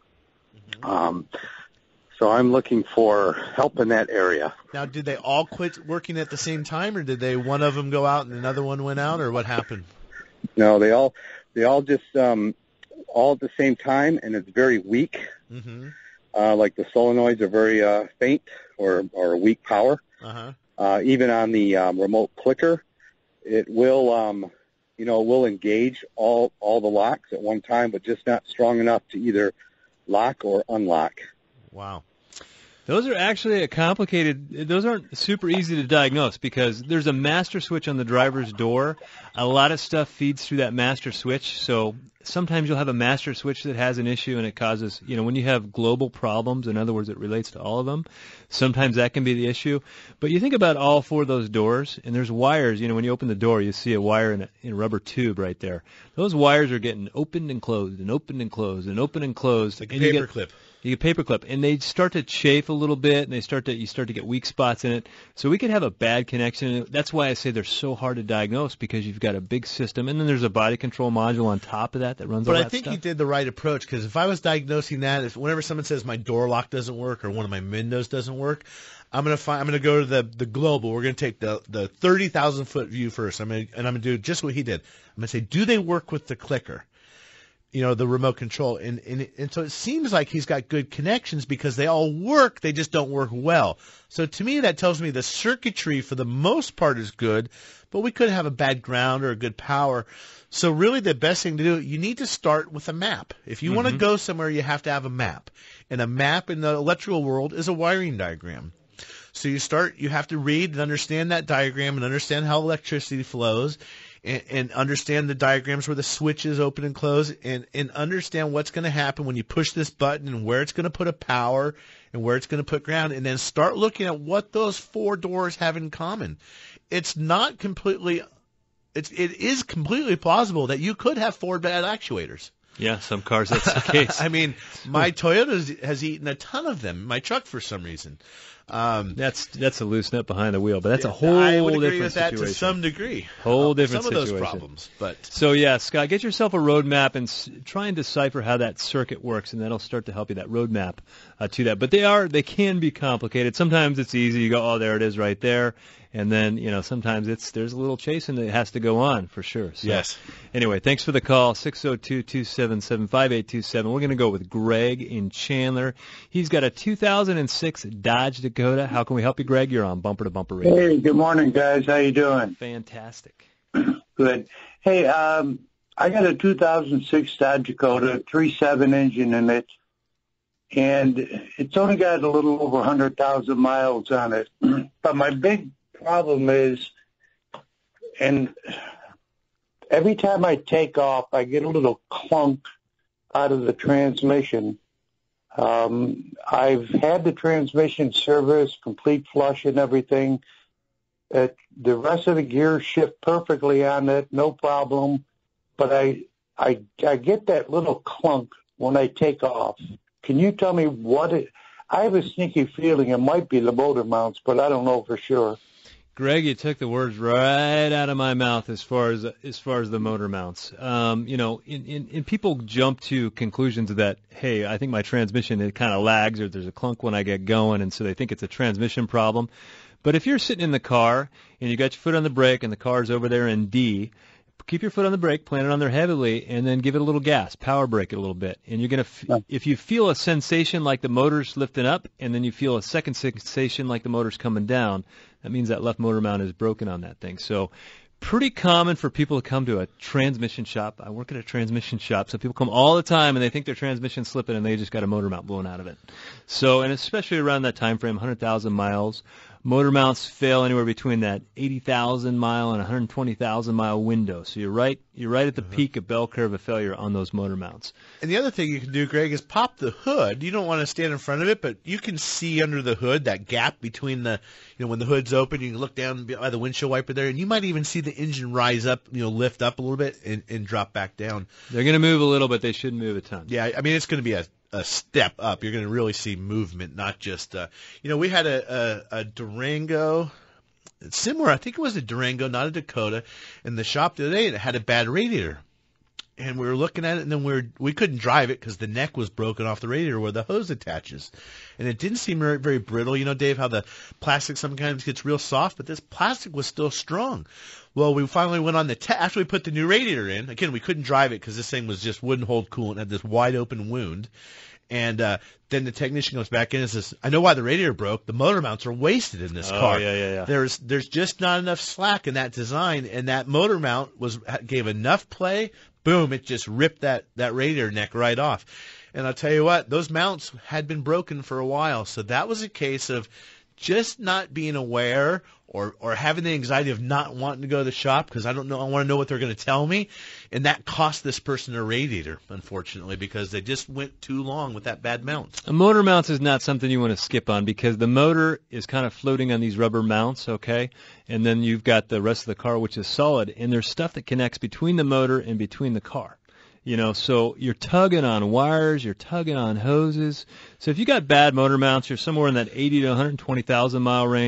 Speaker 19: Um, so I'm looking for help in that area.
Speaker 2: Now, did they all quit working at the same time, or did they one of them go out and another one went out, or what happened?
Speaker 19: No, they all they all just um, all at the same time, and it's very weak.
Speaker 2: Mm-hmm.
Speaker 19: Uh, like the solenoids are very uh, faint or, or weak power.
Speaker 2: Uh-huh.
Speaker 19: Uh, even on the um, remote clicker, it will, um, you know, will engage all all the locks at one time, but just not strong enough to either lock or unlock.
Speaker 2: Wow.
Speaker 3: Those are actually a complicated, those aren't super easy to diagnose because there's a master switch on the driver's door. A lot of stuff feeds through that master switch. So sometimes you'll have a master switch that has an issue and it causes, you know, when you have global problems, in other words, it relates to all of them, sometimes that can be the issue. But you think about all four of those doors and there's wires, you know, when you open the door, you see a wire in a, in a rubber tube right there. Those wires are getting opened and closed and opened and closed and opened and closed.
Speaker 2: Like a
Speaker 3: and you
Speaker 2: paper
Speaker 3: get-
Speaker 2: clip.
Speaker 3: You get paperclip, and they start to chafe a little bit, and they start to you start to get weak spots in it. So we could have a bad connection. And that's why I say they're so hard to diagnose because you've got got a big system, and then there's a body control module on top of that that runs
Speaker 2: But
Speaker 3: all
Speaker 2: I
Speaker 3: that
Speaker 2: think
Speaker 3: stuff.
Speaker 2: he did the right approach, because if I was diagnosing that, if whenever someone says my door lock doesn't work or one of my windows doesn't work, I'm gonna find I'm gonna go to the the global. We're gonna take the the thirty thousand foot view first. I'm gonna and I'm gonna do just what he did. I'm gonna say, do they work with the clicker? You know, the remote control, and, and and so it seems like he's got good connections because they all work, they just don't work well. So to me, that tells me the circuitry for the most part is good, but we could have a bad ground or a good power. So really, the best thing to do, you need to start with a map. If you mm-hmm. want to go somewhere, you have to have a map, and a map in the electrical world is a wiring diagram. So you start, you have to read and understand that diagram and understand how electricity flows. And, and understand the diagrams where the switches open and close, and, and understand what's going to happen when you push this button and where it's going to put a power and where it's going to put ground, and then start looking at what those four doors have in common. It's not completely it's it is completely plausible that you could have four bad actuators.
Speaker 3: Yeah, some cars that's the case.
Speaker 2: I mean, my Toyota has eaten a ton of them. My truck, for some reason. Um,
Speaker 3: that's that's a loose nut behind the wheel, but that's a whole
Speaker 2: I would agree
Speaker 3: different
Speaker 2: with that
Speaker 3: situation.
Speaker 2: to some degree.
Speaker 3: Whole
Speaker 2: uh,
Speaker 3: different
Speaker 2: some of
Speaker 3: situation.
Speaker 2: those problems, but
Speaker 3: so yeah, Scott, get yourself a roadmap and s- try and decipher how that circuit works, and that'll start to help you that roadmap uh, to that. But they are they can be complicated. Sometimes it's easy. You go, oh, there it is, right there. And then, you know, sometimes it's there's a little chasing that has to go on for sure. So,
Speaker 2: yes.
Speaker 3: Anyway, thanks for the call, six oh two, two seven seven, five eight two seven. We're going to go with Greg in Chandler. He's got a two thousand six Dodge Dakota. How can we help you, Greg? You're on Bumper to Bumper Radio.
Speaker 20: Hey, good morning, guys. How you doing?
Speaker 3: Fantastic.
Speaker 20: Good. Hey, um, I got a two thousand six Dodge Dakota, three point seven engine in it, and it's only got a little over one hundred thousand miles on it. But my big problem is, and every time I take off, I get a little clunk out of the transmission. Um, I've had the transmission service, complete flush and everything. It, the rest of the gears shift perfectly on it, no problem. But I, I, I get that little clunk when I take off. Can you tell me what it? I have a sneaky feeling it might be the motor mounts, but I don't know for sure.
Speaker 3: Greg, you took the words right out of my mouth as far as as far as the motor mounts. Um, you know, in, in, in people jump to conclusions that, hey, I think my transmission, it kind of lags or there's a clunk when I get going, and so they think it's a transmission problem. But if you're sitting in the car and you got your foot on the brake and the car's over there in D, keep your foot on the brake, plant it on there heavily, and then give it a little gas, power brake it a little bit. And you're going to, f- if you feel a sensation like the motor's lifting up, and then you feel a second sensation like the motor's coming down, that means that left motor mount is broken on that thing. So pretty common for people to come to a transmission shop. I work at a transmission shop, so people come all the time, and they think their transmission's slipping, and they just got a motor mount blown out of it. So, and especially around that time frame, one hundred thousand miles, motor mounts fail anywhere between that eighty thousand mile and one hundred twenty thousand mile window. So you're right, you're right at the uh-huh. peak of bell curve of failure on those motor mounts.
Speaker 2: And the other thing you can do, Greg, is pop the hood. You don't want to stand in front of it, but you can see under the hood that gap between the, you know, when the hood's open, you can look down by the windshield wiper there, and you might even see the engine rise up, you know, lift up a little bit and, and drop back down.
Speaker 3: They're going to move a little, but they shouldn't move a ton.
Speaker 2: Yeah, I mean, it's going to be a a step up. You're going to really see movement, not just, uh, you know, we had a, a, a Durango, similar, I think it was a Durango, not a Dakota, in the shop the other day, and it had a bad radiator. And we were looking at it, and then we were, we couldn't drive it because the neck was broken off the radiator where the hose attaches. And it didn't seem very, very brittle. You know, Dave, how the plastic sometimes gets real soft, but this plastic was still strong. Well, we finally went on the te- after we put the new radiator in. Again, we couldn't drive it because this thing was just wouldn't hold coolant. It had this wide open wound. And uh, then the technician goes back in and says, I know why the radiator broke. The motor mounts are wasted in this
Speaker 3: oh,
Speaker 2: car.
Speaker 3: Yeah, yeah, yeah.
Speaker 2: There's there's just not enough slack in that design, and that motor mount was gave enough play. Boom! It just ripped that that radiator neck right off. And I'll tell you what, those mounts had been broken for a while, so that was a case of just not being aware or or having the anxiety of not wanting to go to the shop because I don't know, I want to know what they're going to tell me, and that cost this person a radiator, unfortunately, because they just went too long with that bad mount.
Speaker 3: A motor mounts is not something you want to skip on because the motor is kind of floating on these rubber mounts, okay, and then you've got the rest of the car, which is solid, and there's stuff that connects between the motor and between the car. You know, so you're tugging on wires, you're tugging on hoses. So if you got bad motor mounts, you're somewhere in that eighty to one hundred twenty thousand mile range,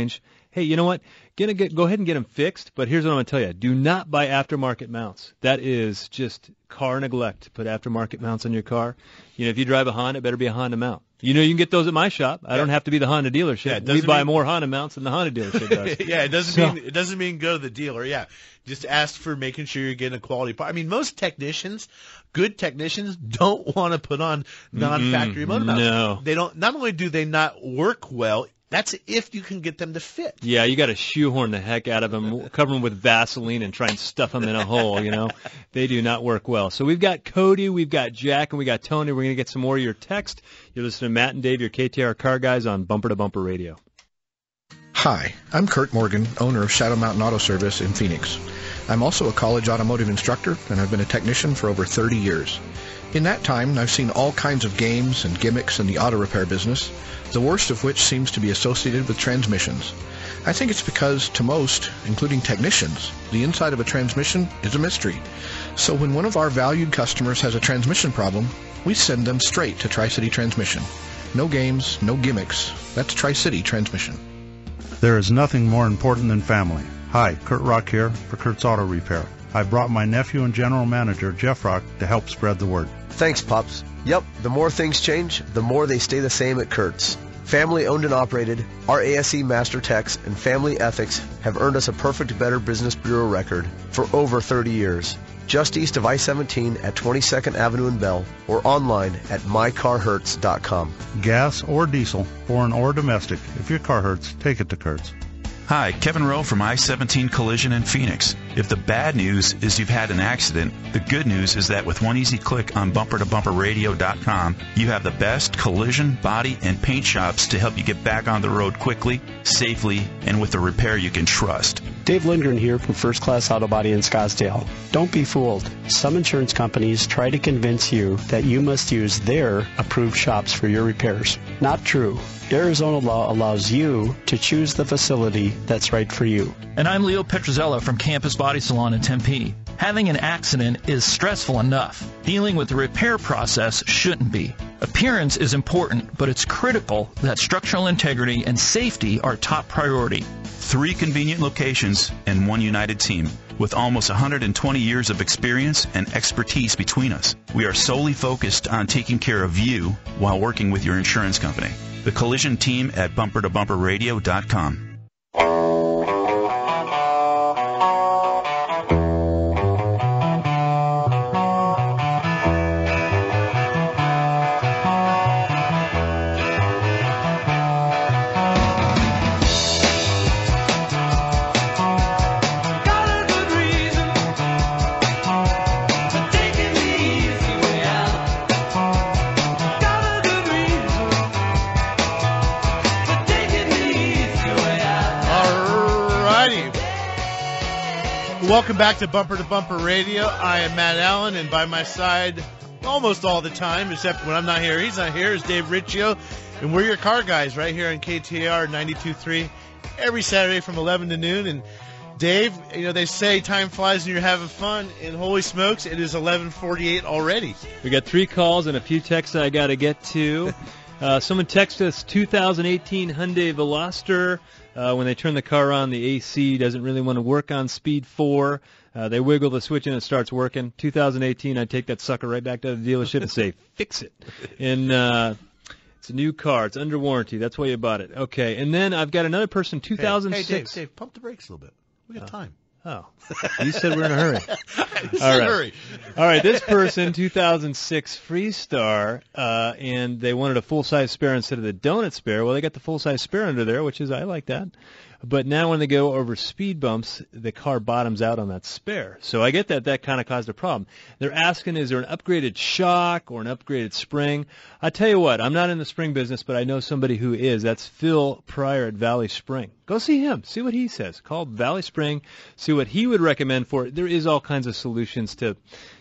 Speaker 3: hey, you know what? Gonna get, go ahead and get them fixed, but here's what I'm going to tell you. Do not buy aftermarket mounts. That is just car neglect to put aftermarket mounts on your car. You know, if you drive a Honda, it better be a Honda mount. You know, you can get those at my shop. I
Speaker 2: yeah.
Speaker 3: don't have to be the Honda dealership.
Speaker 2: Yeah, it
Speaker 3: we
Speaker 2: doesn't
Speaker 3: buy
Speaker 2: mean-
Speaker 3: more Honda mounts than the Honda dealership does.
Speaker 2: yeah, it doesn't
Speaker 3: So-
Speaker 2: mean it doesn't mean go to the dealer. Yeah, just ask for making sure you're getting a quality part. I mean, most technicians, good technicians, don't want to put on non-factory
Speaker 3: Mm-mm,
Speaker 2: motor mounts.
Speaker 3: no.
Speaker 2: They don't. Not only do they not work well, that's if you can get them to fit.
Speaker 3: Yeah, you got to shoehorn the heck out of them, cover them with Vaseline, and try and stuff them in a hole. You know, they do not work well. So we've got Cody, we've got Jack, and we got Tony. We're going to get some more of your text. You're listening to Matt and Dave, your K T A R car guys on Bumper to Bumper Radio.
Speaker 21: Hi, I'm Kurt Morgan, owner of Shadow Mountain Auto Service in Phoenix. I'm also a college automotive instructor, and I've been a technician for over thirty years. In that time, I've seen all kinds of games and gimmicks in the auto repair business, the worst of which seems to be associated with transmissions. I think it's because, to most, including technicians, the inside of a transmission is a mystery. So when one of our valued customers has a transmission problem, we send them straight to Tri-City Transmission. No games, no gimmicks. That's Tri-City Transmission.
Speaker 6: There is nothing more important than family. Hi, Kurt Rock here for Kurt's Auto Repair. I brought my nephew and general manager, Jeff Rock, to help spread the word.
Speaker 7: Thanks, Pops. Yep, the more things change, the more they stay the same at Kurt's. Family owned and operated, our A S E Master Techs and family ethics have earned us a perfect Better Business Bureau record for over thirty years. Just east of I seventeen at twenty-second Avenue in Bell or online at my car hurts dot com.
Speaker 6: Gas or diesel, foreign or domestic, if your car hurts, take it to Kurt's.
Speaker 22: Hi, Kevin Rowe from I seventeen Collision in Phoenix. If the bad news is you've had an accident, the good news is that with one easy click on bumper to bumper radio dot com, you have the best collision, body, and paint shops to help you get back on the road quickly, safely, and with a repair you can trust.
Speaker 23: Dave Lindgren here from First Class Auto Body in Scottsdale. Don't be fooled. Some insurance companies try to convince you that you must use their approved shops for your repairs. Not true. Arizona law allows you to choose the facility that's right for you.
Speaker 5: And I'm Leo Petrozella from Campus Body Salon in Tempe. Having an accident is stressful enough. Dealing with the repair process shouldn't be. Appearance is important, but it's critical that structural integrity and safety are top priority.
Speaker 22: Three convenient locations and one united team. With almost one hundred twenty years of experience and expertise between us, we are solely focused on taking care of you while working with your insurance company. The Collision Team at bumper to bumper radio dot com.
Speaker 2: Welcome back to Bumper to Bumper Radio. I am Matt Allen, and by my side, almost all the time, except when I'm not here, he's not here, is Dave Riccio, and we're your car guys right here on K T A R ninety-two point three every Saturday from eleven to noon. And Dave, you know, they say time flies when you're having fun, and holy smokes, it is eleven forty-eight already.
Speaker 3: We got three calls and a few texts I got to get to. Uh, someone texted us two thousand eighteen Hyundai Veloster. Uh, when they turn the car on, the A C doesn't really want to work on speed four. Uh, they wiggle the switch and it starts working. two thousand eighteen, I'd take that sucker right back to the dealership and say, fix it. And uh, it's a new car. It's under warranty. That's why you bought it. Okay. And then I've got another person, two thousand six.
Speaker 2: Hey, hey Dave, Dave, pump the brakes a little bit. We got
Speaker 3: Oh.
Speaker 2: time.
Speaker 3: Oh, you said we're in a hurry.
Speaker 2: I said
Speaker 3: All right.
Speaker 2: hurry.
Speaker 3: All right, this person, two thousand six Freestar, uh, and they wanted a full-size spare instead of the donut spare. Well, they got the full-size spare under there, which is, I like that. But now when they go over speed bumps, the car bottoms out on that spare. So I get that that kind of caused a problem. They're asking, is there an upgraded shock or an upgraded spring? I tell you what, I'm not in the spring business, but I know somebody who is. That's Phil Pryor at Valley Spring. Go see him. See what he says. Call Valley Spring. See what he would recommend for it. There is all kinds of solutions to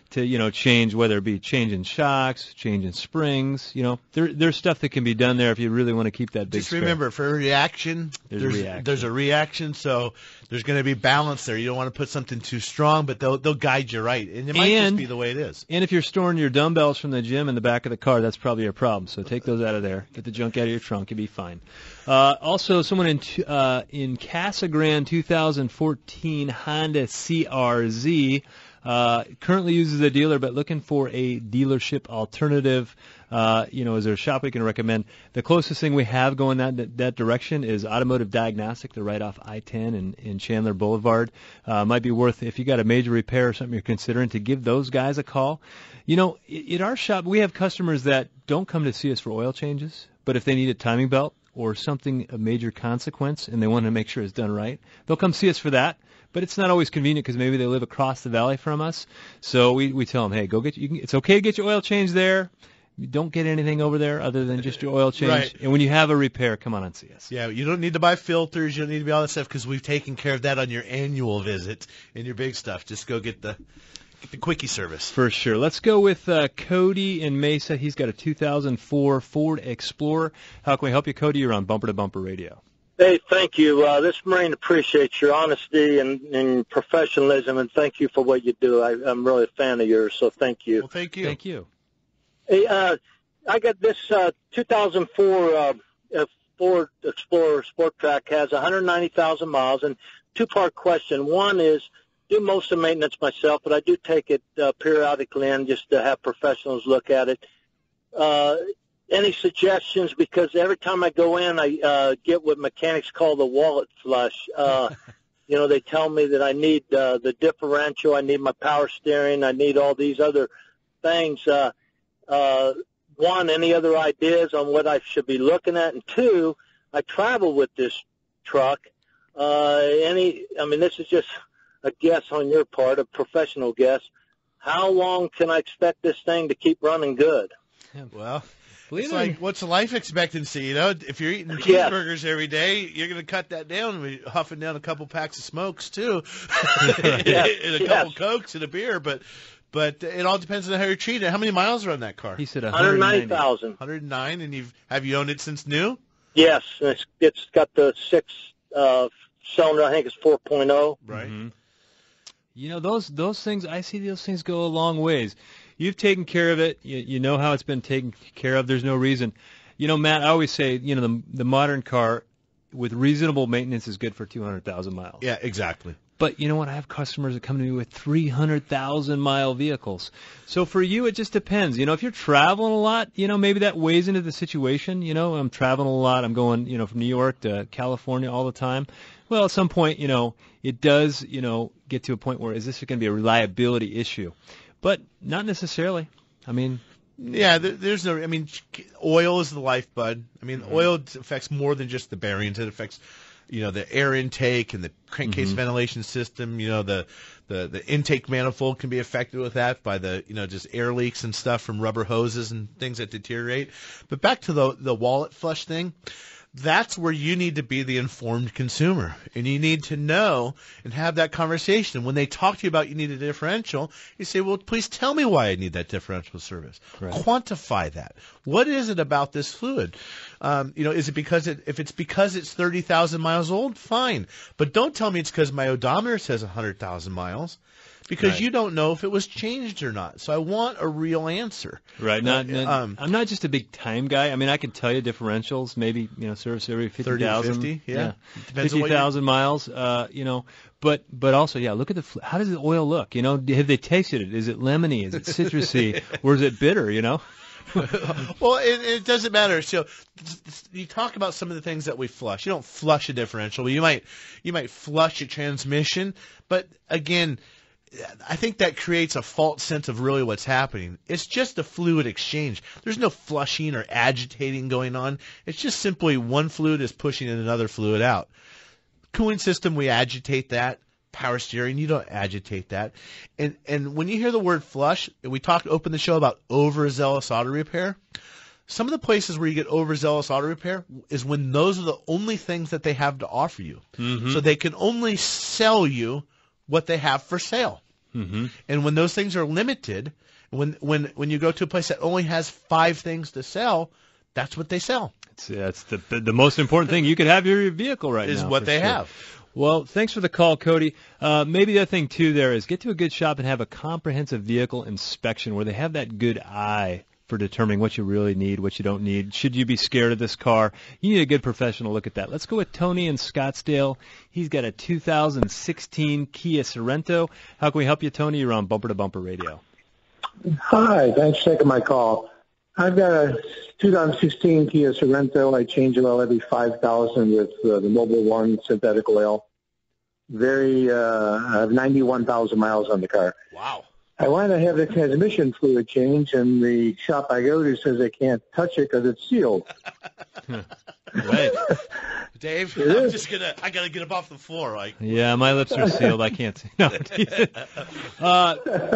Speaker 3: to, you know, change, whether it be changing shocks, changing springs. You know, there, there's stuff that can be done there if you really want to keep that big
Speaker 2: Just
Speaker 3: spare.
Speaker 2: remember, for a reaction,
Speaker 3: There's
Speaker 2: there's,
Speaker 3: a reaction.
Speaker 2: there's a reaction, so there's going to be balance there. You don't want to put something too strong, but they'll they'll guide you right, and it might
Speaker 3: And-
Speaker 2: just be the way it is.
Speaker 3: And if you're storing your dumbbells from the gym in the back of the car, that's probably a problem. So take those out of there. Get the junk out of your trunk. You'll be fine. Uh, also, someone in t- uh, in Casa Grande two thousand fourteen Honda C R Z uh, currently uses a dealer, but looking for a dealership alternative. Uh, you know, is there a shop we can recommend? The closest thing we have going that that, that direction is Automotive Diagnostic. They're right off I ten and in Chandler Boulevard. Uh, might be worth, if you got a major repair or something you're considering, to give those guys a call. You know, i- at our shop, we have customers that don't come to see us for oil changes, but if they need a timing belt or something of major consequence and they want to make sure it's done right, they'll come see us for that. But it's not always convenient because maybe they live across the valley from us. So we, we tell them, hey, go get you can, it's okay to get your oil change there. Don't get anything over there other than just your oil change.
Speaker 2: Right.
Speaker 3: And when you have a repair, come on and see us.
Speaker 2: Yeah, you don't need to buy filters. You don't need to be all that stuff because we've taken care of that on your annual visit and your big stuff. Just go get the get the quickie service.
Speaker 3: For sure. Let's go with uh, Cody in Mesa. He's got a two thousand four Ford Explorer. How can we help you, Cody? You're on Bumper to Bumper Radio.
Speaker 4: Hey, thank you. Uh, this Marine appreciates your honesty and, and professionalism, and thank you for what you do. I, I'm really a fan of yours, so thank you.
Speaker 2: Well, thank you.
Speaker 3: Thank you.
Speaker 4: Hey, uh, I got this uh, two thousand four uh, uh, Ford Explorer Sport Track has one hundred ninety thousand miles, and two-part question. One is, do most of the maintenance myself, but I do take it uh, periodically in just to have professionals look at it. Uh, any suggestions? Because every time I go in, I uh, get what mechanics call the wallet flush. Uh, you know, they tell me that I need uh, the differential, I need my power steering, I need all these other things. Uh, uh, one, any other ideas on what I should be looking at? And two, I travel with this truck. Uh, any, I mean, this is just a guess on your part, a professional guess. How long can I expect this thing to keep running good?
Speaker 2: Well,
Speaker 3: Believe
Speaker 2: it's
Speaker 3: it or
Speaker 2: like,
Speaker 3: not-
Speaker 2: what's the life expectancy? You know, if you're eating
Speaker 4: Yeah.
Speaker 2: cheeseburgers every day, you're going to cut that down and be huffing down a couple packs of smokes too,
Speaker 4: Yes,
Speaker 2: and a
Speaker 4: yes.
Speaker 2: couple cokes and a beer. But but it all depends on how you're treated. How many miles are on that car?
Speaker 3: He said
Speaker 4: one hundred ninety thousand.
Speaker 2: one hundred nine, and you've have you owned it since new?
Speaker 4: Yes, it's, it's got the six uh, cylinder. I think it's four point oh.
Speaker 2: Right.
Speaker 3: Mhm. You know, those those things, I see those things go a long ways. You've taken care of it. You, you know how it's been taken care of. There's no reason. You know, Matt, I always say, you know, the, the modern car with reasonable maintenance is good for two hundred thousand miles.
Speaker 2: Yeah, exactly.
Speaker 3: But you know what? I have customers that come to me with three hundred thousand mile vehicles. So for you, it just depends. You know, if you're traveling a lot, you know, maybe that weighs into the situation. You know, I'm traveling a lot. I'm going, you know, from New York to California all the time. Well, at some point, you know, it does, you know, get to a point where is this going to be a reliability issue? But not necessarily. I mean,
Speaker 2: Yeah, there, there's no. I mean, oil is the lifeblood. I mean,
Speaker 3: Mm-hmm.
Speaker 2: oil affects more than just the bearings. It affects, you know, the air intake and the crankcase
Speaker 3: Mhm.
Speaker 2: ventilation system. You know, the, the the intake manifold can be affected with that by the, you know, just air leaks and stuff from rubber hoses and things that deteriorate. But back to the the wallet flush thing. That's where you need to be the informed consumer, and you need to know and have that conversation. When they talk to you about you need a differential, you say, well, please tell me why I need that differential service.
Speaker 3: Right.
Speaker 2: Quantify that. What is it about this fluid? Um, you know, is it because it, if it's because it's thirty thousand miles old, fine. But don't tell me it's because my odometer says one hundred thousand miles. Because
Speaker 3: Right.
Speaker 2: you don't know if it was changed or not. So I want a real answer.
Speaker 3: right. Not,
Speaker 2: Uh,
Speaker 3: not-
Speaker 2: um,
Speaker 3: I'm not just a big time guy. I mean, I can tell you differentials, maybe, you know, service every fifty
Speaker 2: thirty to
Speaker 3: thousand.
Speaker 2: fifty, yeah. Depends
Speaker 3: fifty
Speaker 2: on what
Speaker 3: thousand miles, uh, you know. But but also, yeah, look at the, fl- how does the oil look? You know, have they tasted it? Is it lemony? Is it citrusy? Or is it bitter, you know?
Speaker 2: Well, it, it doesn't matter. So you talk about some of the things that we flush. You don't flush a differential. You might you might flush a transmission, but again, I think that creates a false sense of really what's happening. It's just a fluid exchange. There's no flushing or agitating going on. It's just simply one fluid is pushing another fluid out. Cooling system, we agitate that. Power steering, you don't agitate that. And and when you hear the word flush, and we talked open the show about overzealous auto repair. Some of the places where you get overzealous auto repair is when those are the only things that they have to offer you.
Speaker 3: Mhm.
Speaker 2: So they can only sell you what they have for sale.
Speaker 3: Mm-hmm.
Speaker 2: And when those things are limited, when when when you go to a place that only has five things to sell, that's what they sell.
Speaker 3: It's, yeah, it's the, the the most important thing you could have your vehicle right
Speaker 2: is
Speaker 3: now.
Speaker 2: Is what they
Speaker 3: sure.
Speaker 2: have.
Speaker 3: Well, thanks for the call, Cody. Uh, maybe the other thing, too, there is get to a good shop and have a comprehensive vehicle inspection where they have that good eye for determining what you really need, what you don't need. Should you be scared of this car? You need a good professional look at that. Let's go with Tony in Scottsdale. He's got a two thousand sixteen Kia Sorento. How can we help you, Tony? You're on Bumper to Bumper Radio.
Speaker 8: Hi, thanks for taking my call. I've got a two thousand sixteen Kia Sorento. I change it oil every five thousand with uh, the Mobil One synthetic oil. Very, uh, I have ninety-one thousand miles on the car.
Speaker 2: Wow.
Speaker 8: I want to have the transmission fluid changed, and the shop I go to says I can't touch it because it's sealed.
Speaker 3: Right.
Speaker 2: Dave,
Speaker 8: It
Speaker 2: I'm
Speaker 8: is.
Speaker 2: just gonna, I gotta get up off the floor. Like,
Speaker 3: Yeah, my lips are sealed. I can't say no. uh,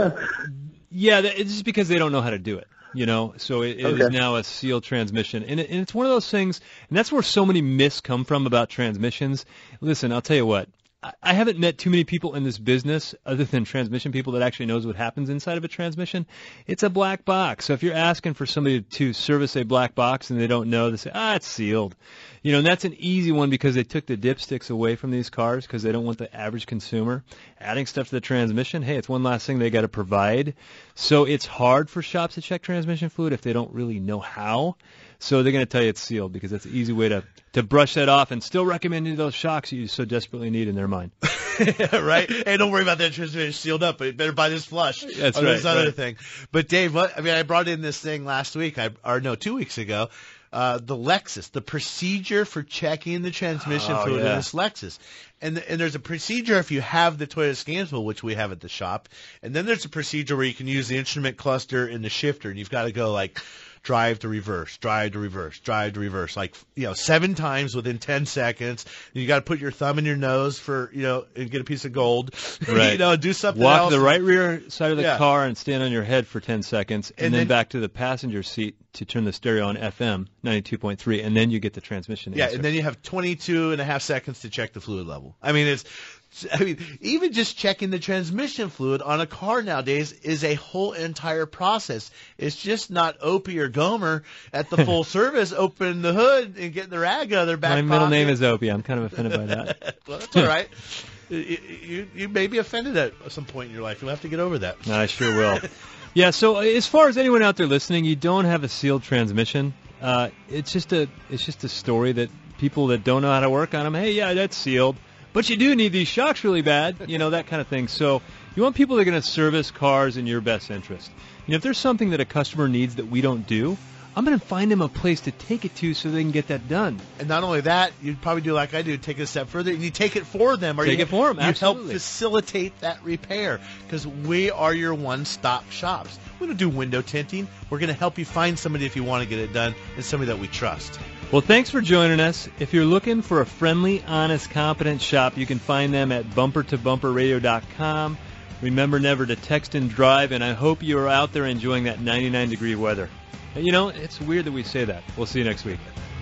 Speaker 3: yeah, that- it's just because they don't know how to do it. You know, so it, it is
Speaker 8: Okay.
Speaker 3: now a sealed transmission, and, it, and it's one of those things, and that's where so many myths come from about transmissions. Listen, I'll tell you what, I, I haven't met too many people in this business, other than transmission people, that actually knows what happens inside of a transmission. It's a black box. So if you're asking for somebody to service a black box and they don't know, they say, ah, it's sealed. You know, and that's an easy one because they took the dipsticks away from these cars because they don't want the average consumer adding stuff to the transmission. Hey, it's one last thing they got to provide. So it's hard for shops to check transmission fluid if they don't really know how. So they're going to tell you it's sealed because that's an easy way to, to brush that off and still recommend you those shocks you so desperately need in their mind.
Speaker 2: right? Hey, don't worry about that transmission sealed up, but you better buy this flush.
Speaker 3: That's
Speaker 2: or
Speaker 3: right,
Speaker 2: This other
Speaker 3: right.
Speaker 2: thing. But Dave, what, I mean, I brought in this thing last week, I, or no, two weeks ago. Uh, the Lexus, the procedure for checking the transmission
Speaker 3: Oh,
Speaker 2: fluid
Speaker 3: yeah.
Speaker 2: in this Lexus. And, and there's a procedure if you have the Toyota scan tool, which we have at the shop. And then there's a procedure where you can use the instrument cluster and the shifter, and you've got to go like drive to reverse, drive to reverse, drive to reverse, like, you know, seven times within ten seconds. And you got to put your thumb in your nose for, you know, and get a piece of gold.
Speaker 3: Right.
Speaker 2: you know, do something
Speaker 3: Walk
Speaker 2: else.
Speaker 3: the right rear side of the
Speaker 2: Yeah.
Speaker 3: car and stand on your head for ten seconds, and,
Speaker 2: And
Speaker 3: then,
Speaker 2: then-
Speaker 3: back to the passenger seat to turn the stereo on F M ninety-two point three, and then you get the transmission
Speaker 2: Yeah,
Speaker 3: answer.
Speaker 2: and then you have twenty-two and a half seconds to check the fluid level. I mean, it's, I mean, even just checking the transmission fluid on a car nowadays is a whole entire process. It's just not Opie or Gomer at the full service, opening the hood and getting the rag out of their back
Speaker 3: My
Speaker 2: pocket.
Speaker 3: middle name is Opie. I'm kind of offended by that.
Speaker 2: Well, that's all right. you, you, you may be offended at some point in your life. You'll have to get over that.
Speaker 3: I sure will. Yeah, so as far as anyone out there listening, you don't have a sealed transmission. Uh, it's just a it's just a story that people that don't know how to work on them, hey, yeah, that's sealed, but you do need these shocks really bad, you know, that kind of thing. So you want people that are going to service cars in your best interest. You know, if there's something that a customer needs that we don't do, I'm going to find them a place to take it to so they can get that done.
Speaker 2: And not only that, you'd probably do like I do, take it a step further, and you take it for them. Or
Speaker 3: Take
Speaker 2: you,
Speaker 3: it for 'em,
Speaker 2: You help
Speaker 3: absolutely.
Speaker 2: facilitate that repair because we are your one-stop shops. We don't do window tinting. We're going to help you find somebody if you want to get it done and somebody that we trust.
Speaker 3: Well, thanks for joining us. If you're looking for a friendly, honest, competent shop, you can find them at bumper to bumper radio dot com. Remember never to text and drive, and I hope you are out there enjoying that ninety-nine degree weather. You know, it's weird that we say that. We'll see you next week.